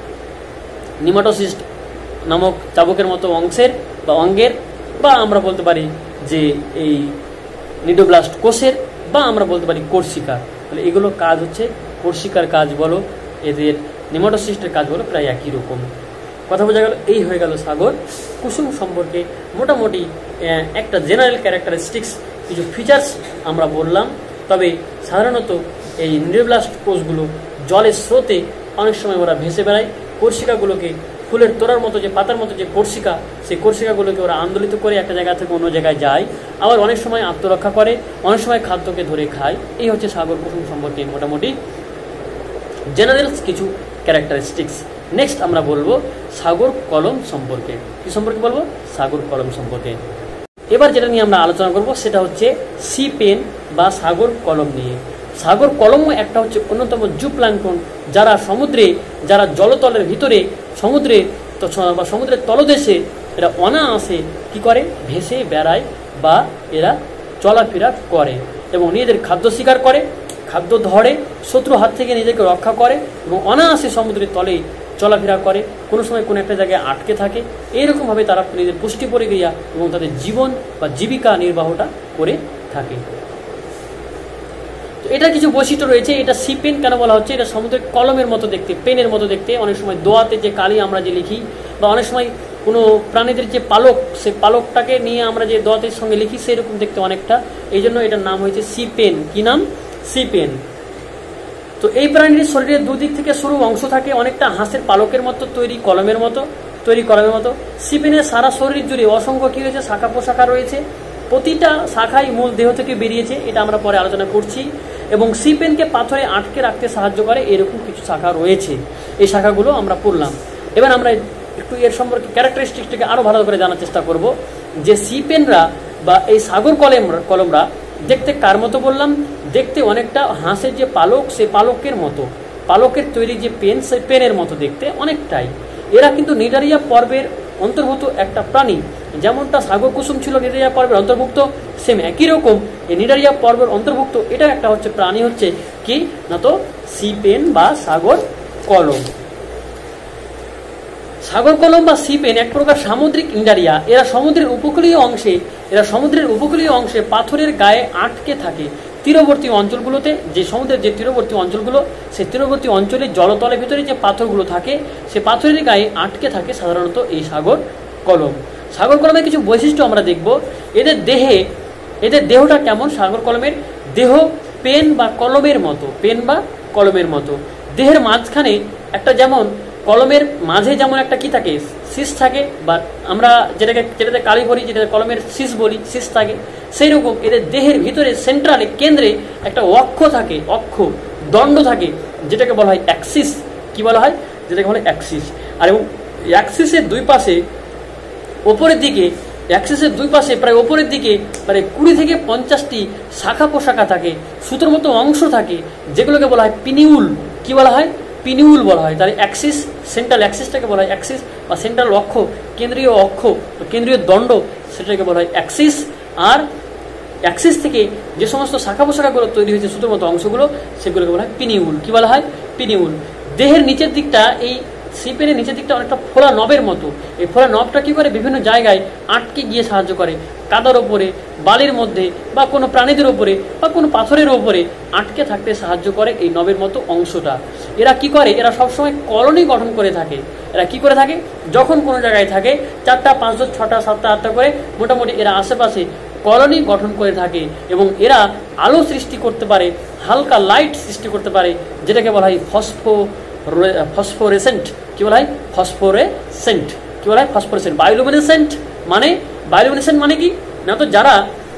নিমাটোসিস্ট নামক চাবুকের মতো অংশের বা অঙ্গের, বা আমরা বলতে পারি যে এই নিডোব্লাস্ট কোষের, বা আমরা বলতে পারি কোর্সিকার। তাহলে এগুলো কাজ হচ্ছে, কোর্সিকার কাজ বলো, এদের নিমাটোসিস্টের কাজ বলো, প্রায় একই রকম। কথা বোঝা গেল। এই হয়ে গেল সাগর কুসুম সম্পর্কে মোটামুটি একটা জেনারেল ক্যারেক্টারিস্টিক্স, কিছু ফিচার্স আমরা বললাম। তবে সাধারণত এই নিডোব্লাস্ট কোষগুলো জলের স্রোতে অনেক সময় ওরা ভেসে বেড়ায়। কোর্সিকাগুলোকে ফুলের তোড়ার মতো যে পাতার মতো যে কোর্সিকা, সেই কোর্সিকাগুলোকে ওরা আন্দোলিত করে একটা জায়গা থেকে অন্য জায়গায় যায়, আবার অনেক সময় আত্মরক্ষা করে, অনেক সময় খাদ্যকে ধরে খায়। এই হচ্ছে সাগর কুসুম সম্পর্কে মোটামুটি জেনারেল কিছু ক্যারেক্টারিস্টিক্স। নেক্সট আমরা বলবো সাগর কলম সম্পর্কে। কি সম্পর্কে বলবো? সাগর কলম সম্পর্কে। এবার যেটা নিয়ে আমরা আলোচনা করব সেটা হচ্ছে সি পেন বা সাগর কলম নিয়ে। সাগর কলমও একটা হচ্ছে অন্যতম জুপ্লাঙ্কটন, যারা সমুদ্রে, যারা জলতলের ভিতরে সমুদ্রে বা সমুদ্রের তলদেশে এরা অনায়াসে কি করে, ভেসে বেড়ায় বা এরা চলাফেরা করে এবং নিজেদের খাদ্য শিকার করে, খাদ্য ধরে, শত্রু হাত থেকে নিজেকে রক্ষা করে এবং অনায়াসে সমুদ্রের তলে চলাফেরা করে, কোনো সময় কোনো একটা জায়গায় আটকে থাকে। এইরকমভাবে তারা নিজেদের পুষ্টি প্রক্রিয়া এবং তাদের জীবন বা জীবিকা নির্বাহটা করে থাকে। তো এটা কিছু বৈশিষ্ট্য রয়েছে। এটা সি পেন কেন বলা হচ্ছে? এটা সমুদ্রের কলমের মতো দেখতে, পেনের মতো দেখতে। অনেক সময় দোয়াতে যে কালি আমরা যে লিখি, বা অনেক সময় কোনো প্রাণীদের যে পালক, সেই পালকটাকে নিয়ে আমরা যে দোয়াতের সঙ্গে লিখি, সেরকম দেখতে অনেকটা। এই জন্য এটার নাম হয়েছে সি পেন। কি নাম? Sea pen. তো এই প্রাণীর শরীরের দুদিক থেকে সরু অংশ থাকে, অনেকটা হাঁসের পালকের মতো তৈরি, কলমের মতো তৈরি কলমের মতো। সি পেনের সারা শরীর জুড়ে অসংখ্য কি রয়েছে, শাখা পোশাখা রয়েছে। প্রতিটা শাখাই মূল দেহ থেকে বেরিয়েছে, এটা আমরা পরে আলোচনা করছি। এবং সি পেনকে পাথরে আটকে রাখতে সাহায্য করে এরকম কিছু শাখা রয়েছে। এই শাখাগুলো আমরা পড়লাম। এবার আমরা একটু এর সম্পর্কে ক্যারেক্টারিস্টিকটাকে আরো ভালো করে জানার চেষ্টা করব, যে সি পেনরা বা এই সাগর কলম কলমরা দেখতে কার মতো বললাম? দেখতে অনেকটা হাঁসের যে পালক, সেই পালকের মতো, পালকের তৈরি যে পেন, সেই পেনের মতো দেখতে অনেকটাই। এরা কিন্তু নিডারিয়া পর্বের অন্তর্ভুক্ত একটা প্রাণী। যেমনটা সাগর কুসুম ছিল নিডারিয়া পর্বের অন্তর্ভুক্ত, সেম একই রকম এই নিডারিয়া পর্বের অন্তর্ভুক্ত এটা একটা হচ্ছে প্রাণী, হচ্ছে কি না, তো সি পেন বা সাগর কলম। সাগর কলম বা সি পেন এক প্রকার সামুদ্রিক নিডারিয়া। এরা সমুদ্রের উপকূলীয় অংশে এরা সমুদ্রের উপকূলীয় অংশে পাথরের গায়ে আটকে থাকে। তীরবর্তী অঞ্চলগুলোতে, যে সমুদ্রের যে তীরবর্তী অঞ্চলগুলো, সেই তীরবর্তী অঞ্চলে জলতলের ভিতরে যে পাথরগুলো থাকে, সে পাথরের গায়ে আটকে থাকে সাধারণত এই সাগর কলম। সাগর কলমের কিছু বৈশিষ্ট্য আমরা দেখব। এদের দেহে, এদের দেহটা কেমন? সাগর কলমের দেহ পেন বা কলমের মতো, পেন বা কলমের মতো। দেহের মাঝখানে একটা, যেমন কলমের মাঝে যেমন একটা কি থাকে, শীষ থাকে, বা আমরা যেটাকে যেটাতে কালি ভরি, যেটা কলমের শীষ বলি, শীষ থাকে। সেই রকম এদের দেহের ভিতরে সেন্ট্রালে, কেন্দ্রে একটা অক্ষ থাকে, অক্ষ দণ্ড থাকে, যেটাকে বলা হয় অ্যাক্সিস। কি বলা হয়? যেটাকে বলা হয় অ্যাক্সিস। আর এবং অ্যাক্সিসের দুই পাশে ওপরের দিকে, অ্যাক্সিসের দুই পাশে প্রায় ওপরের দিকে প্রায় কুড়ি থেকে পঞ্চাশটি শাখা পোশাখা থাকে, সুতোর মতো অংশ থাকে, যেগুলোকে বলা হয় পিনিউল। কি বলা হয়? পিনিউল বলা হয়। তাহলে অ্যাক্সিস, সেন্ট্রাল অ্যাক্সিসটাকে বলা হয় অ্যাক্সিস, বা সেন্ট্রাল অক্ষ, কেন্দ্রীয় অক্ষ, কেন্দ্রীয় দণ্ড, সেটাকে বলা হয় অ্যাক্সিস। আর অ্যাক্সিস থেকে যে সমস্ত শাখা পোশাখাগুলো তৈরি হয়েছে, সুতোর মতো অংশগুলো, সেগুলোকে বলা হয় পিনিউল। কি বলা হয়? পিনিউল। দেহের নিচের দিকটা, এই সি পেনের নিচের দিকটা অনেকটা ফোলা নবের মতো। এই ফোলা নবটা কি করে? বিভিন্ন জায়গায় আটকে গিয়ে সাহায্য করে, কাদার ওপরে, বালির মধ্যে, বা কোনো প্রাণীদের ওপরে, বা কোনো পাথরের ওপরে আটকে থাকতে সাহায্য করে এই নবের মতো অংশটা। এরা কি করে? এরা সবসময় কলোনি গঠন করে থাকে। এরা কি করে থাকে? যখন কোনো জায়গায় থাকে, চারটা, পাঁচটা, ছটা, সাতটা, আটটা করে মোটামুটি এরা আশেপাশে কলোনি গঠন করে থাকে এবং এরা আলো সৃষ্টি করতে পারে, হালকা লাইট সৃষ্টি করতে পারে, যেটাকে বলা হয় ফসফো ফসফোরেসেন্ট। কি বলা হয়? ফসফোরেসেন্ট। কি বলা হয়? ফসফোরেসেন্ট। বায়োলুমিনেসেন্ট মানে বায়োলুমিনেসেন্ট মানে কি না, তো যারা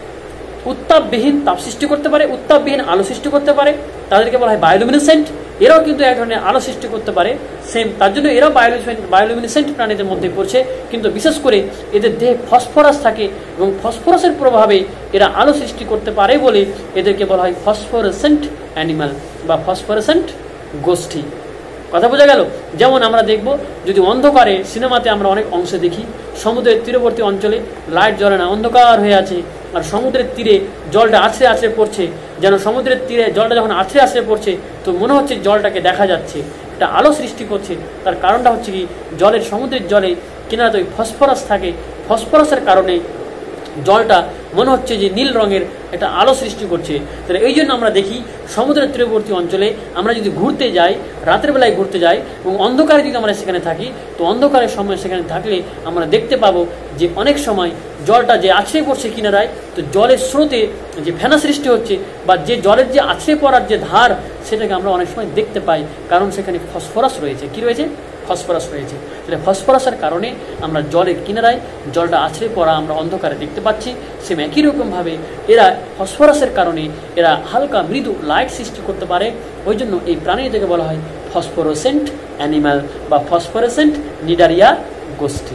উত্তাপবিহীন তাপ সৃষ্টি করতে পারে, উত্তাপবিহীন আলো সৃষ্টি করতে পারে, তাদেরকে বলা হয় বায়োলুমিনেসেন্ট। এরাও কিন্তু এক ধরনের আলো সৃষ্টি করতে পারে, সেম তার জন্য এরাও বায়োলুমিনেসেন্ট বায়োলুমিনেসেন্ট প্রাণীদের মধ্যে পড়ছে। কিন্তু বিশেষ করে এদের দেহে ফসফরাস থাকে এবং ফসফরাসের প্রভাবে এরা আলো সৃষ্টি করতে পারে বলে এদেরকে বলা হয় ফসফোরেসেন্ট অ্যানিমাল বা ফসফোরেসেন্ট গোষ্ঠী। কথা বোঝা গেল? যেমন আমরা দেখব যদি অন্ধকারে সিনেমাতে আমরা অনেক অংশে দেখি সমুদ্রের তীরবর্তী অঞ্চলে লাইট জ্বলে না, অন্ধকার হয়ে আছে, আর সমুদ্রের তীরে জলটা আছড়ে আছড়ে পড়ছে, যেন সমুদ্রের তীরে জলটা যখন আছড়ে আছড়ে পড়ছে তো মনে হচ্ছে জলটাকে দেখা যাচ্ছে, একটা আলো সৃষ্টি করছে। তার কারণটা হচ্ছে কি, জলের সমুদ্রের জলে কিনারাতে ওই ফসফরাস থাকে, ফসফরাসের কারণে জলটা মনে হচ্ছে যে নীল রঙের একটা আলো সৃষ্টি করছে। তাহলে এই জন্য আমরা দেখি সমুদ্রের তীরবর্তী অঞ্চলে আমরা যদি ঘুরতে যাই, রাতের বেলায় ঘুরতে যাই এবং অন্ধকারে যদি আমরা সেখানে থাকি, তো অন্ধকারের সময় সেখানে থাকলে আমরা দেখতে পাবো যে অনেক সময় জলটা যে আছড়ে পড়ছে কিনারায়, তো জলের স্রোতে যে ফেনা সৃষ্টি হচ্ছে বা যে জলের যে আছড়ে পড়ার যে ধার, সেটাকে আমরা অনেক সময় দেখতে পাই, কারণ সেখানে ফসফরাস রয়েছে। কি রয়েছে? ফসফরাস রয়েছে। তাহলে ফসফরাসের কারণে আমরা জলের কিনারায় জলটা আছড়ে পড়া আমরা অন্ধকারে দেখতে পাচ্ছি। সেম একই রকমভাবে এরা ফসফরাসের কারণে এরা হালকা মৃদু লাইট সৃষ্টি করতে পারে। ওই জন্য এই প্রাণীদেরকে বলা হয় ফসফোরেসেন্ট অ্যানিম্যাল বা ফসফোরেসেন্ট নিডারিয়া গোষ্ঠী।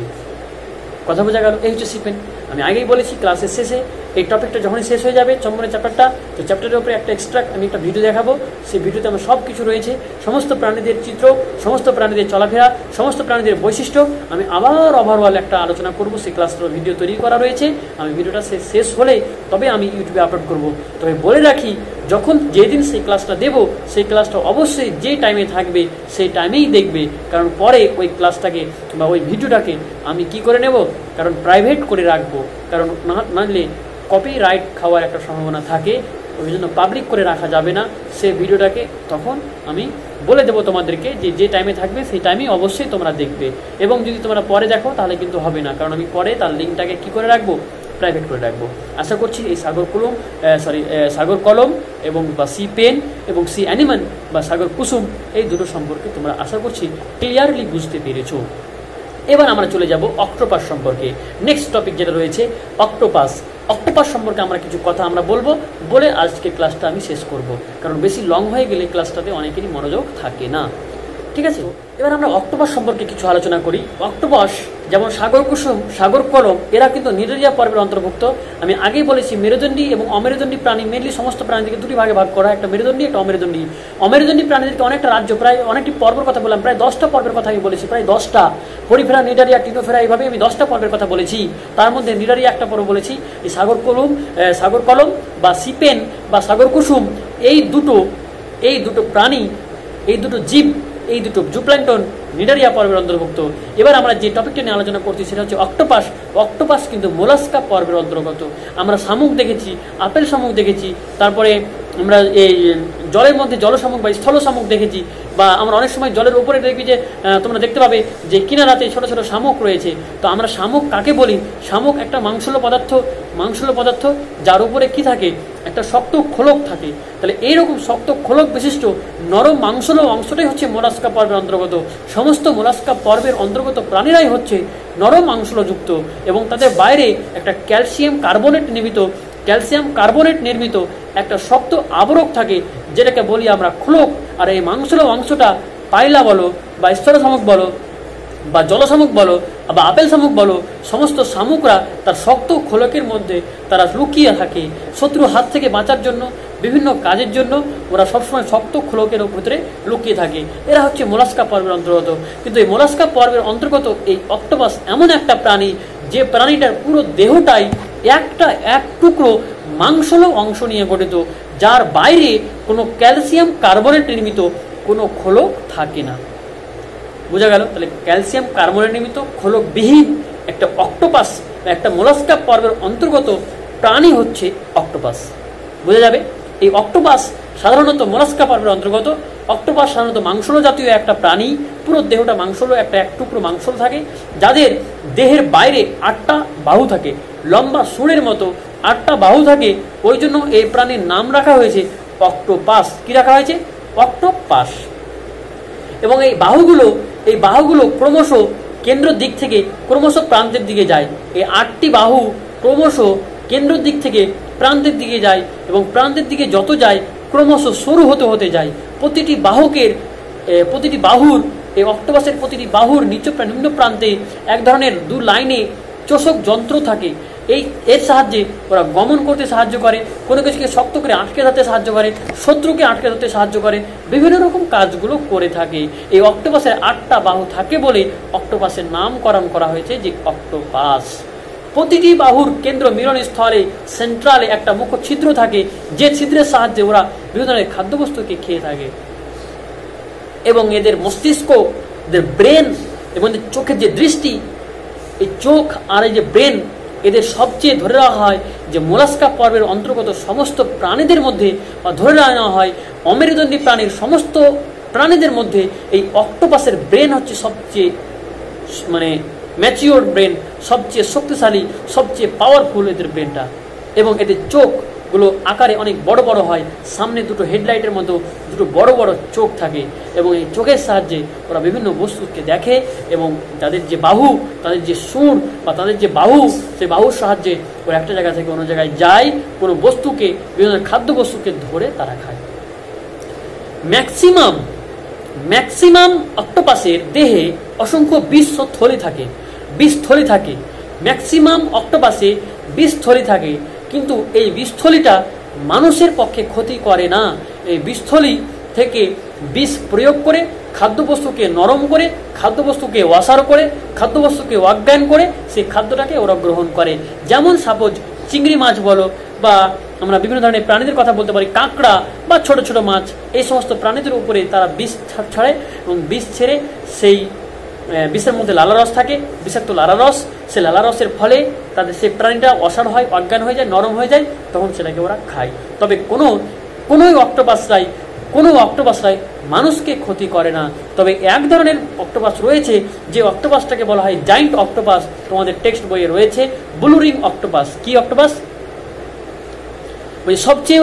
কথা বোঝা গেল? এই হচ্ছে সিপেন। আমি আগেই বলেছি ক্লাসের শেষে এই টপিকটা যখনই শেষ হয়ে যাবে চম্বনের চ্যাপ্টারটা, তো চ্যাপ্টারের উপরে একটা এক্সট্রা আমি একটা ভিডিও দেখাবো। সেই ভিডিওতে আমার সব কিছু রয়েছে, সমস্ত প্রাণীদের চিত্র, সমস্ত প্রাণীদের চলাফেরা, সমস্ত প্রাণীদের বৈশিষ্ট্য আমি আবার ওভারঅল একটা আলোচনা করব। সেই ক্লাসটার ভিডিও তৈরি করা রয়েছে। আমি ভিডিওটা শেষ হলে তবে আমি ইউটিউবে আপলোড করব। তবে বলে রাখি, যখন যেদিন সেই ক্লাসটা দেব সেই ক্লাসটা অবশ্যই যে টাইমে থাকবে সেই টাইমেই দেখবে, কারণ পরে ওই ক্লাসটাকে বা ওই ভিডিওটাকে আমি কি করে নেব, কারণ প্রাইভেট করে রাখবো, কারণ না নাহলে কপিরাইট খাওয়ার একটা সম্ভাবনা থাকে। ওই জন্য পাবলিক করে রাখা যাবে না। সেই ভিডিওটাকে তখন আমি বলে দেবো তোমাদেরকে যে যে টাইমে থাকবে সেই টাইমেই অবশ্যই তোমরা দেখবে। এবং যদি তোমরা পরে দেখো তাহলে কিন্তু হবে না, কারণ আমি পরে তার লিঙ্কটাকে কি করে রাখবো, প্রাইভেট করে রাখবো। আশা করছি এই সাগর কলম সরি সাগর কলম এবং বা সি পেন এবং সি অ্যানিমাল বা সাগর কুসুম এই দুটো সম্পর্কে তোমরা আশা করছি ক্লিয়ারলি বুঝতে পেরেছো। এবার আমরা চলে যাব অক্টোপাস সম্পর্কে। নেক্সট টপিক যেটা রয়েছে অক্টোপাস। অক্টোপাস সম্পর্কে আমরা কিছু কথা আমরা বলবো, বলে আজকে ক্লাসটা আমি শেষ করব, কারণ বেশি লং হয়ে গেলে ক্লাসটাতে অনেকেরই মনোযোগ থাকে না। ঠিক আছে? এবার আমরা অক্টোপাস সম্পর্কে কিছু আলোচনা করি। অক্টোপাস যেমন সাগর কুসুম, সাগর কলম, এরা কিন্তু নিডারিয়া পর্বের অন্তর্ভুক্ত। আমি আগেই বলেছি মেরুদণ্ডী এবং অমেরুদণ্ডী প্রাণী, মেনলি সমস্ত প্রাণীদেরকে দুটি ভাগে ভাগ করা, একটা মেরুদণ্ডী একটা অমেরুদণ্ডী। অমেরুদণ্ডী প্রাণীদেরকে অনেকটা রাজ্য, প্রায় অনেকটি পর্বের কথা বললাম, প্রায় দশটা পর্বের কথা আমি বলেছি, প্রায় দশটা। পরিফেরা, নিডারিয়া, টিনোফেরা, এইভাবে আমি দশটা পর্বের কথা বলেছি। তার মধ্যে নিডারিয়া একটা পর্ব বলেছি। এই সাগর কলম সাগর কলম বা সিপেন বা সাগর কুসুম, এই দুটো এই দুটো প্রাণী, এই দুটো জীব, এই দুটো জুপ্ল্যাঙ্কটন নিডারিয়া পর্বের অন্তর্ভুক্ত। এবার আমরা যে টপিকটা নিয়ে আলোচনা করছি সেটা হচ্ছে অক্টোপাস। অক্টোপাস কিন্তু মোলাস্কা পর্বের অন্তর্গত। আমরা শামুক দেখেছি, আপেল শামুক দেখেছি, তারপরে আমরা এই জলের মধ্যে জল শামুক বা স্থল শামুক দেখেছি, বা আমরা অনেক সময় জলের উপরে দেখবি যে তোমরা দেখতে পাবে যে কিনারাতে ছোট ছোট শামুক রয়েছে। তো আমরা শামুক কাকে বলি? শামুক একটা মাংসল পদার্থ, মাংসল পদার্থ যার উপরে কি থাকে, একটা শক্ত খোলক থাকে। তাহলে এইরকম শক্ত খোলক বিশিষ্ট নরম মাংসল অংশটাই হচ্ছে মোলাস্কা পর্বের অন্তর্গত। সমস্ত মোলাস্কা পর্বের অন্তর্গত প্রাণীরাই হচ্ছে নরম মাংসলযুক্ত এবং তাদের বাইরে একটা ক্যালসিয়াম কার্বনেট নির্মিত ক্যালসিয়াম কার্বনেট নির্মিত একটা শক্ত আবরক থাকে, যেটাকে বলি আমরা খোলক। আর এই মাংসল অংশটা পাইলা বলো বা স্থল শামুক বলো বা জল শামুক বলো বা আপেল শামুক বলো, সমস্ত শামুকরা তার শক্ত খোলকের মধ্যে তারা লুকিয়ে থাকে। শত্রুর হাত থেকে বাঁচার জন্য, বিভিন্ন কাজের জন্য ওরা সবসময় শক্ত খোলকের ভিতরে লুকিয়ে থাকে। এরা হচ্ছে মোলাস্কা পর্বের অন্তর্গত। কিন্তু এই মোলাস্কা পর্বের অন্তর্গত এই অক্টোপাস এমন একটা প্রাণী, যে প্রাণীটার পুরো দেহটাই একটা এক টুকরো মাংসল অংশ নিয়ে গঠিত, যার বাইরে কোনো ক্যালসিয়াম কার্বনেট নির্মিত কোনো খোলক থাকে না। বোঝা গেল? তাহলে ক্যালসিয়াম কার্বনেট নির্মিত খোলকবিহীন একটা অক্টোপাস, একটা মোলাস্কা পর্বের অন্তর্গত প্রাণী হচ্ছে অক্টোপাস। বোঝা যাবে? এই অক্টোপাস সাধারণত মোলাস্কা পর্বের অন্তর্গত। অক্টোপাস সাধারণত মাংসল জাতীয় একটা প্রাণী, পুরো দেহটা মাংসল, একটা এক টুকরো মাংসল থাকে, যাদের দেহের বাইরে আটটা বাহু থাকে, লম্বা সুঁড়ের মতো আটটা বাহু থাকে। ওই জন্য এই প্রাণীর নাম রাখা হয়েছে অক্টোপাস। কি রাখা হয়েছে? অক্টোপাস। এবং এই বাহুগুলো এই বাহুগুলো ক্রমশ কেন্দ্রের দিক থেকে ক্রমশ প্রান্তের দিকে যায়। এই আটটি বাহু ক্রমশ কেন্দ্রের দিক থেকে প্রান্তের দিকে যায় এবং প্রান্তের দিকে যত যায় ক্রমশ সরু হতে হতে যায়। প্রতিটি বাহুকের প্রতিটি বাহুর এই অক্টোপাসের প্রতিটি বাহুর নিচু নিম্ন প্রান্তে এক ধরনের দু লাইনে চোষক যন্ত্র থাকে। এই এর সাহায্যে ওরা গমন করতে সাহায্য করে, কোনো কিছুকে শক্ত করে আটকে ধরতে সাহায্য করে, শত্রুকে আটকে ধরতে সাহায্য করে, বিভিন্ন রকম কাজগুলো করে থাকে। এই অক্টোপাসের আটটা বাহু থাকে বলে অক্টোপাসের নামকরণ করা হয়েছে যে অক্টোপাস। প্রতিটি বাহুর কেন্দ্র মিলন স্থলে সেন্ট্রালে একটা মুখ্য ছিদ্র থাকে, যে ছিদ্রের সাহায্যে ওরা বিভিন্ন ধরনের খাদ্যবস্তুকে খেয়ে থাকে। এবং এদের মস্তিষ্ক, এদের ব্রেন এবং এদের চোখের যে দৃষ্টি, এই চোখ আর এই যে ব্রেন, এদের সবচেয়ে ধরে নেওয়া হয় যে মোলাস্কা পর্বের অন্তর্গত সমস্ত প্রাণীদের মধ্যে, বা ধরে নেওয়া হয় অমেরুদণ্ডী প্রাণীর সমস্ত প্রাণীদের মধ্যে এই অক্টোপাসের ব্রেন হচ্ছে সবচেয়ে মানে ম্যাচিওর ব্রেন, সবচেয়ে শক্তিশালী, সবচেয়ে পাওয়ারফুল এদের ব্রেনটা। এবং এদের চোখগুলো আকারে অনেক বড় বড় হয়, সামনে দুটো হেডলাইটের মতো দুটো বড় বড় চোখ থাকে এবং এই চোখের সাহায্যে ওরা বিভিন্ন বস্তুকে দেখে। এবং তাদের যে বাহু, তাদের যে সুর বা তাদের যে বাহু, সেই বাহুর সাহায্যে ওরা একটা জায়গা থেকে অন্য জায়গায় যায়, কোনো বস্তুকে, বিভিন্ন খাদ্য বস্তুকে ধরে তারা খায়। ম্যাক্সিমাম ম্যাক্সিমাম অক্টোপাসের দেহে অসংখ্য বিষ থলি থাকে বিষ থলি থাকে ম্যাক্সিমাম অক্টোপাসে বিষ থলি থাকে, কিন্তু এই বিষথলিটা মানুষের পক্ষে ক্ষতি করে না। এই বিষথলি থেকে বিষ প্রয়োগ করে খাদ্যবস্তুকে নরম করে, খাদ্যবস্তুকে ওয়াসার করে, খাদ্যবস্তুকে অজ্ঞান করে সেই খাদ্যটাকে ওরা গ্রহণ করে। যেমন সাপোজ চিংড়ি মাছ বলো, বা আমরা বিভিন্ন ধরনের প্রাণীদের কথা বলতে পারি, কাঁকড়া বা ছোট ছোট মাছ, এই সমস্ত প্রাণীদের উপরে তারা বিষ ছড়ায় এবং বিষ ছেড়ে সেই বিষের মধ্যে লালারস থাকে, বিষাক্ত লালারস, সেই লালারসের ফলে তাদের সেই প্রাণীটা অসাড় হয়, অজ্ঞান হয়ে যায়, নরম হয়ে যায়, তখন সেটাকে ওরা খায়। তবে কোনো কোনো অক্টোপাসরাই কোনো অক্টোপাসরাই মানুষকে ক্ষতি করে না। তবে এক ধরনের অক্টোপাস রয়েছে, যে অক্টোপাসটাকে বলা হয় জায়ান্ট অক্টোপাস, তোমাদের টেক্সট বইয়ে রয়েছে ব্লু রিং অক্টোপাস। কি অক্টোপাস? ওই সবচেয়ে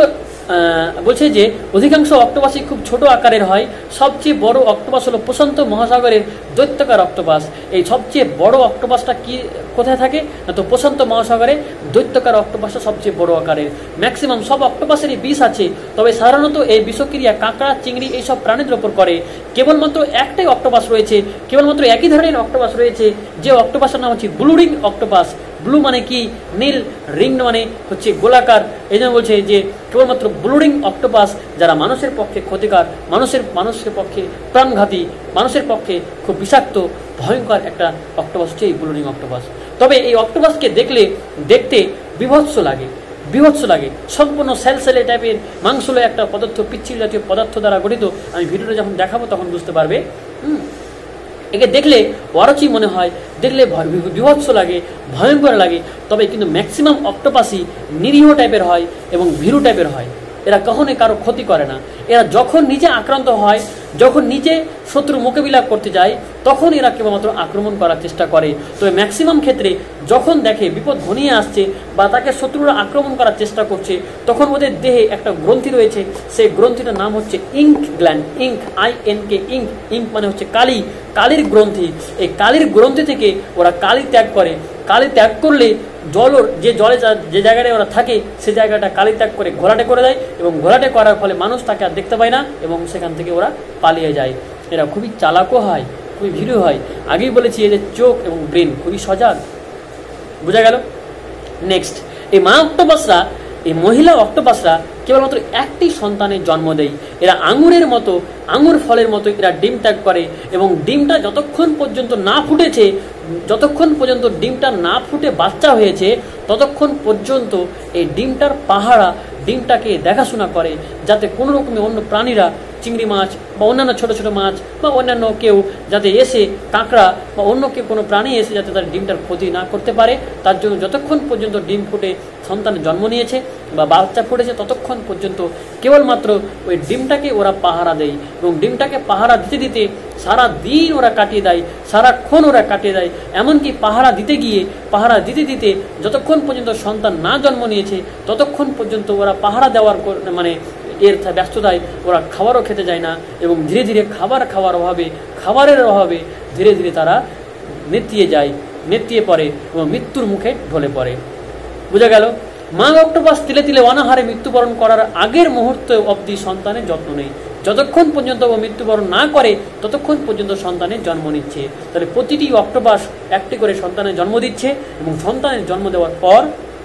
বলছে যে অধিকাংশ অক্টোপাসই খুব ছোট আকারের হয়। সবচেয়ে বড় অক্টোপাস হলো প্রশান্ত মহাসাগরের দৈত্যাকার অক্টোপাস। এই সবচেয়ে বড় অক্টোপাসটা কি কোথায় থাকে না, তো প্রশান্ত মহাসাগরে দৈত্যাকার অক্টোপাসটা সবচেয়ে বড় আকারের। ম্যাক্সিমাম সব অক্টোপাসেরই বিষ আছে, তবে সাধারণত এই বিষক্রিয়া কাঁকড়া, চিংড়ি এইসব প্রাণীদের উপর করে। কেবলমাত্র একটাই অক্টোপাস রয়েছে, কেবলমাত্র একই ধরনের অক্টোপাস রয়েছে, যে অক্টোপাসের নাম হচ্ছে ব্লু রিং অক্টোপাস। ব্লু মানে কি? নীল, রিং মানে হচ্ছে গোলাকার। এই জন্য বলছে যে কেবলমাত্র ব্লু রিং অক্টোপাস যারা মানুষের পক্ষে ক্ষতিকর, মানুষের মানুষের পক্ষে প্রাণঘাতী, মানুষের পক্ষে খুব বিষাক্ত ভয়ঙ্কর একটা অক্টোপাস হচ্ছে এই ব্লু রিং অক্টোপাস। তবে এই অক্টোপাসকে দেখলে দেখতে বিভৎস লাগে বিভৎস লাগে সম্পূর্ণ সেলসেলে টাইপের মাংসলে একটা পদার্থ, পিচ্ছিল জাতীয় পদার্থ দ্বারা গঠিত। আমি ভিডিওটা যখন দেখাবো তখন বুঝতে পারবে। হুম একে দেখলে অরুচি মনে হয়, দেখলে বিভৎস লাগে, ভয়ঙ্কর লাগে। তবে কিন্তু ম্যাক্সিমাম অক্টোপাসই নিরীহ টাইপের হয় এবং ভীরু টাইপের হয়। এরা কখনোই কারো ক্ষতি করে না। এরা যখন নিজে আক্রান্ত হয়, যখন নিজে শত্রু মোকাবিলা করতে যায়, তখন এরা কেবলমাত্র আক্রমণ করার চেষ্টা করে। তবে ম্যাক্সিমাম ক্ষেত্রে যখন দেখে বিপদ ঘনিয়ে আসছে বা তাকে শত্রুরা আক্রমণ করার চেষ্টা করছে, তখন ওদের দেহে একটা গ্রন্থি রয়েছে, সেই গ্রন্থিটার নাম হচ্ছে ink gland. Ink, I N K, ink. Ink মানে হচ্ছে কালি, কালির গ্রন্থি। এই কালির গ্রন্থি থেকে ওরা কালি ত্যাগ করে। কালি ত্যাগ করলে জল, যে জলে যে জায়গাটায় ওরা থাকে সে জায়গাটা কালি ত্যাগ করে ঘোলাটে করে দেয়, এবং ঘোলাটে করার ফলে মানুষ তাকে আর দেখতে পায় না এবং সেখান থেকে ওরা পালিয়ে যায়। এরা খুবই চালাকও হয়, খুবই ভীরু হয়। আগেই বলেছি এদের চোখ এবং ব্রেন খুবই সজাগ। বোঝা গেল? নেক্সট, এই মা অক্টোপাসরা, এই মহিলা অক্টোপাসরা কেবলমাত্র একটি সন্তানের জন্ম দেয়। এরা আঙুরের মতো, আঙুর ফলের মতো এরা ডিম ত্যাগ করে, এবং ডিমটা যতক্ষণ পর্যন্ত না ফুটেছে, যতক্ষণ পর্যন্ত ডিমটা না ফুটে বাচ্চা হয়েছে, ততক্ষণ পর্যন্ত এই ডিমটার পাহারা, ডিমটাকে দেখাশোনা করে, যাতে কোনো রকমে অন্য প্রাণীরা, চিংড়ি মাছ বা অন্যান্য ছোট ছোট মাছ বা অন্যান্য কেউ যাতে এসে, কাঁকড়া বা অন্য কেউ কোনো প্রাণী এসে যাতে তার ডিমটার ক্ষতি না করতে পারে, তার জন্য যতক্ষণ পর্যন্ত ডিম ফুটে সন্তানের জন্ম নিয়েছে বা বাচ্চা ফুটেছে, ততক্ষণ পর্যন্ত কেবলমাত্র ওই ডিমটাকে ওরা পাহারা দেয়। এবং ডিমটাকে পাহারা দিতে দিতে সারা দিন ওরা কাটিয়ে দেয়, সারাক্ষণ ওরা কাটিয়ে দেয়। এমনকি পাহারা দিতে গিয়ে, পাহারা দিতে দিতে যতক্ষণ পর্যন্ত সন্তান না জন্ম নিয়েছে, ততক্ষণ পর্যন্ত ওরা পাহারা দেওয়ার মানে এর ব্যস্ততায় ওরা খাবারও খেতে যায় না, এবং ধীরে ধীরে খাবার খাওয়ার অভাবে, খাবারের অভাবে ধীরে ধীরে তারা নেতিয়ে যায়, নেতিয়ে পড়ে এবং মৃত্যুর মুখে ঢলে পড়ে। বোঝা গেল? মা অক্টোপাস তিলে তিলে অনাহারে মৃত্যুবরণ করার আগের মুহূর্ত অবধি সন্তানের যত্ন নেই। যতক্ষণ পর্যন্ত ও মৃত্যুবরণ না করে ততক্ষণ পর্যন্ত সন্তানের জন্ম নিচ্ছে। তাহলে প্রতিটি অক্টোপাস একটি করে সন্তানের জন্ম দিচ্ছে এবং সন্তানের জন্ম দেওয়ার পর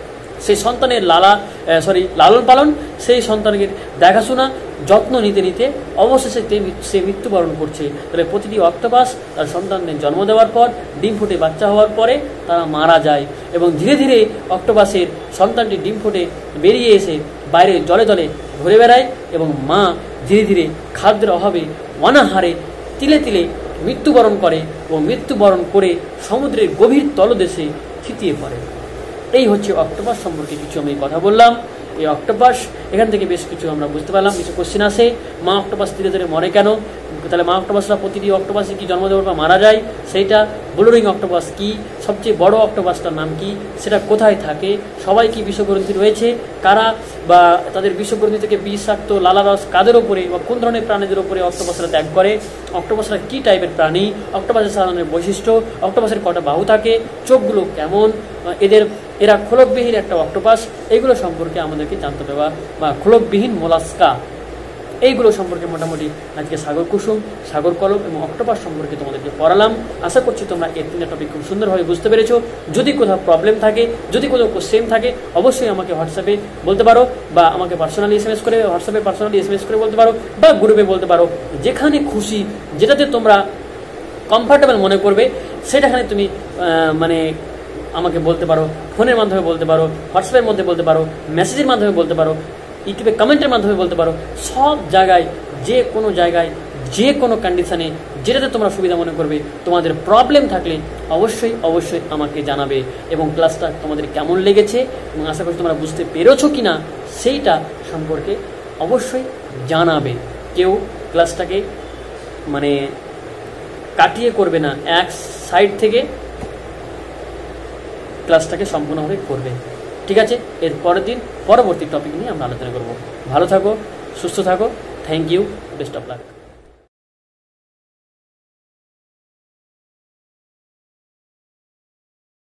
সেই সন্তানের লালা সরি লালন পালন, সেই সন্তানকে দেখাশোনা, যত্ন নিতে নিতে অবশেষে সে মৃত্যুবরণ করছে। তাহলে প্রতিটি অক্টোপাস তার সন্তানদের জন্ম দেওয়ার পর ডিম ফুটে বাচ্চা হওয়ার পরে তারা মারা যায় এবং ধীরে ধীরে অক্টোপাসের সন্তানটি ডিম ফুটে বেরিয়ে এসে বাইরে জলে জলে ঘুরে বেড়ায় এবং মা ধীরে ধীরে খাদ্যের অভাবে অনাহারে তিলে তিলে মৃত্যুবরণ করে এবং মৃত্যুবরণ করে সমুদ্রের গভীর তলদেশে থিতিয়ে পড়ে। এই হচ্ছে অক্টোপাস সম্পর্কে কিছু আমি কথা বললাম। এই অক্টোপাস এখান থেকে বেশ কিছু আমরা বুঝতে পারলাম। কিছু কোশ্চেন আসে, মা অক্টোপাস ধীরে ধীরে মরে কেন? তাহলে মা অক্টোপাসরা প্রতিটি অক্টোপাসে কি জন্ম দেওয়ার পর মারা যায় সেইটা। ব্লুরিং অক্টোপাস কি? সবচেয়ে বড় অক্টোপাসটার নাম কি? সেটা কোথায় থাকে? সবাই কি বিষগ্রন্থি রয়েছে? কারা বা তাদের বিষগ্রন্থি থেকে বিষাক্ত লালারস কাদের ওপরে বা কোন ধরনের প্রাণীদের ওপরে অক্টোপাসরা ত্যাগ করে? অক্টোপাসরা কি টাইপের প্রাণী? অক্টোপাসের সাধারণ বৈশিষ্ট্য, অক্টোপাসের কটা বাহু থাকে, চোখগুলো কেমন, এদের এরা খোলকবিহীন একটা অক্টোপাস, এইগুলো সম্পর্কে আমাদেরকে জানতে পারবা। বা খোলকবিহীন মোলাস্কা, এইগুলো সম্পর্কে মোটামুটি আজকে সাগর কুসুম, সাগর কলম এবং অক্টোপাস সম্পর্কে তোমাদেরকে পড়ালাম। আশা করছি তোমরা এই তিনটা টপিক খুব সুন্দরভাবে বুঝতে পেরেছো। যদি কোথাও প্রবলেম থাকে, যদি কোথাও কোশ্চেন থাকে, অবশ্যই আমাকে হোয়াটসঅ্যাপে বলতে পারো বা আমাকে পার্সোনালি এস এম এস করে হোয়াটসঅ্যাপে পার্সোনালি এস এম এস করে বলতে পারো বা গ্রুপে বলতে পারো। যেখানে খুশি, যেটাতে তোমরা কমফর্টেবল মনে করবে সেটাখানে তুমি মানে আমাকে বলতে পারো। ফোনের মাধ্যমে বলতে পারো, হোয়াটসঅ্যাপের মধ্যে বলতে পারো, মেসেজের মাধ্যমে বলতে পারো, ইউটিউবে কমেন্টের মাধ্যমে বলতে পারো। সব জায়গায়, যে কোনো জায়গায়, যে কোনো কন্ডিশনে, যেটাতে তোমরা সুবিধা মনে করবে। তোমাদের প্রবলেম থাকলে অবশ্যই অবশ্যই আমাকে জানাবে এবং ক্লাসটা তোমাদের কেমন লেগেছে এবং আশা করি তোমরা বুঝতে পেরেছো কি না সেইটা সম্পর্কে অবশ্যই জানাবে। কেউ ক্লাসটাকে মানে কাটিয়ে করবে না, এক সাইড থেকে ক্লাসটাকে সম্পূর্ণভাবে করবে। ঠিক আছে? এর পরের দিন পরবর্তী টপিক নিয়ে আমরা আলোচনা করব। ভালো থাকো, সুস্থ থাকো। Thank you, best of lakh.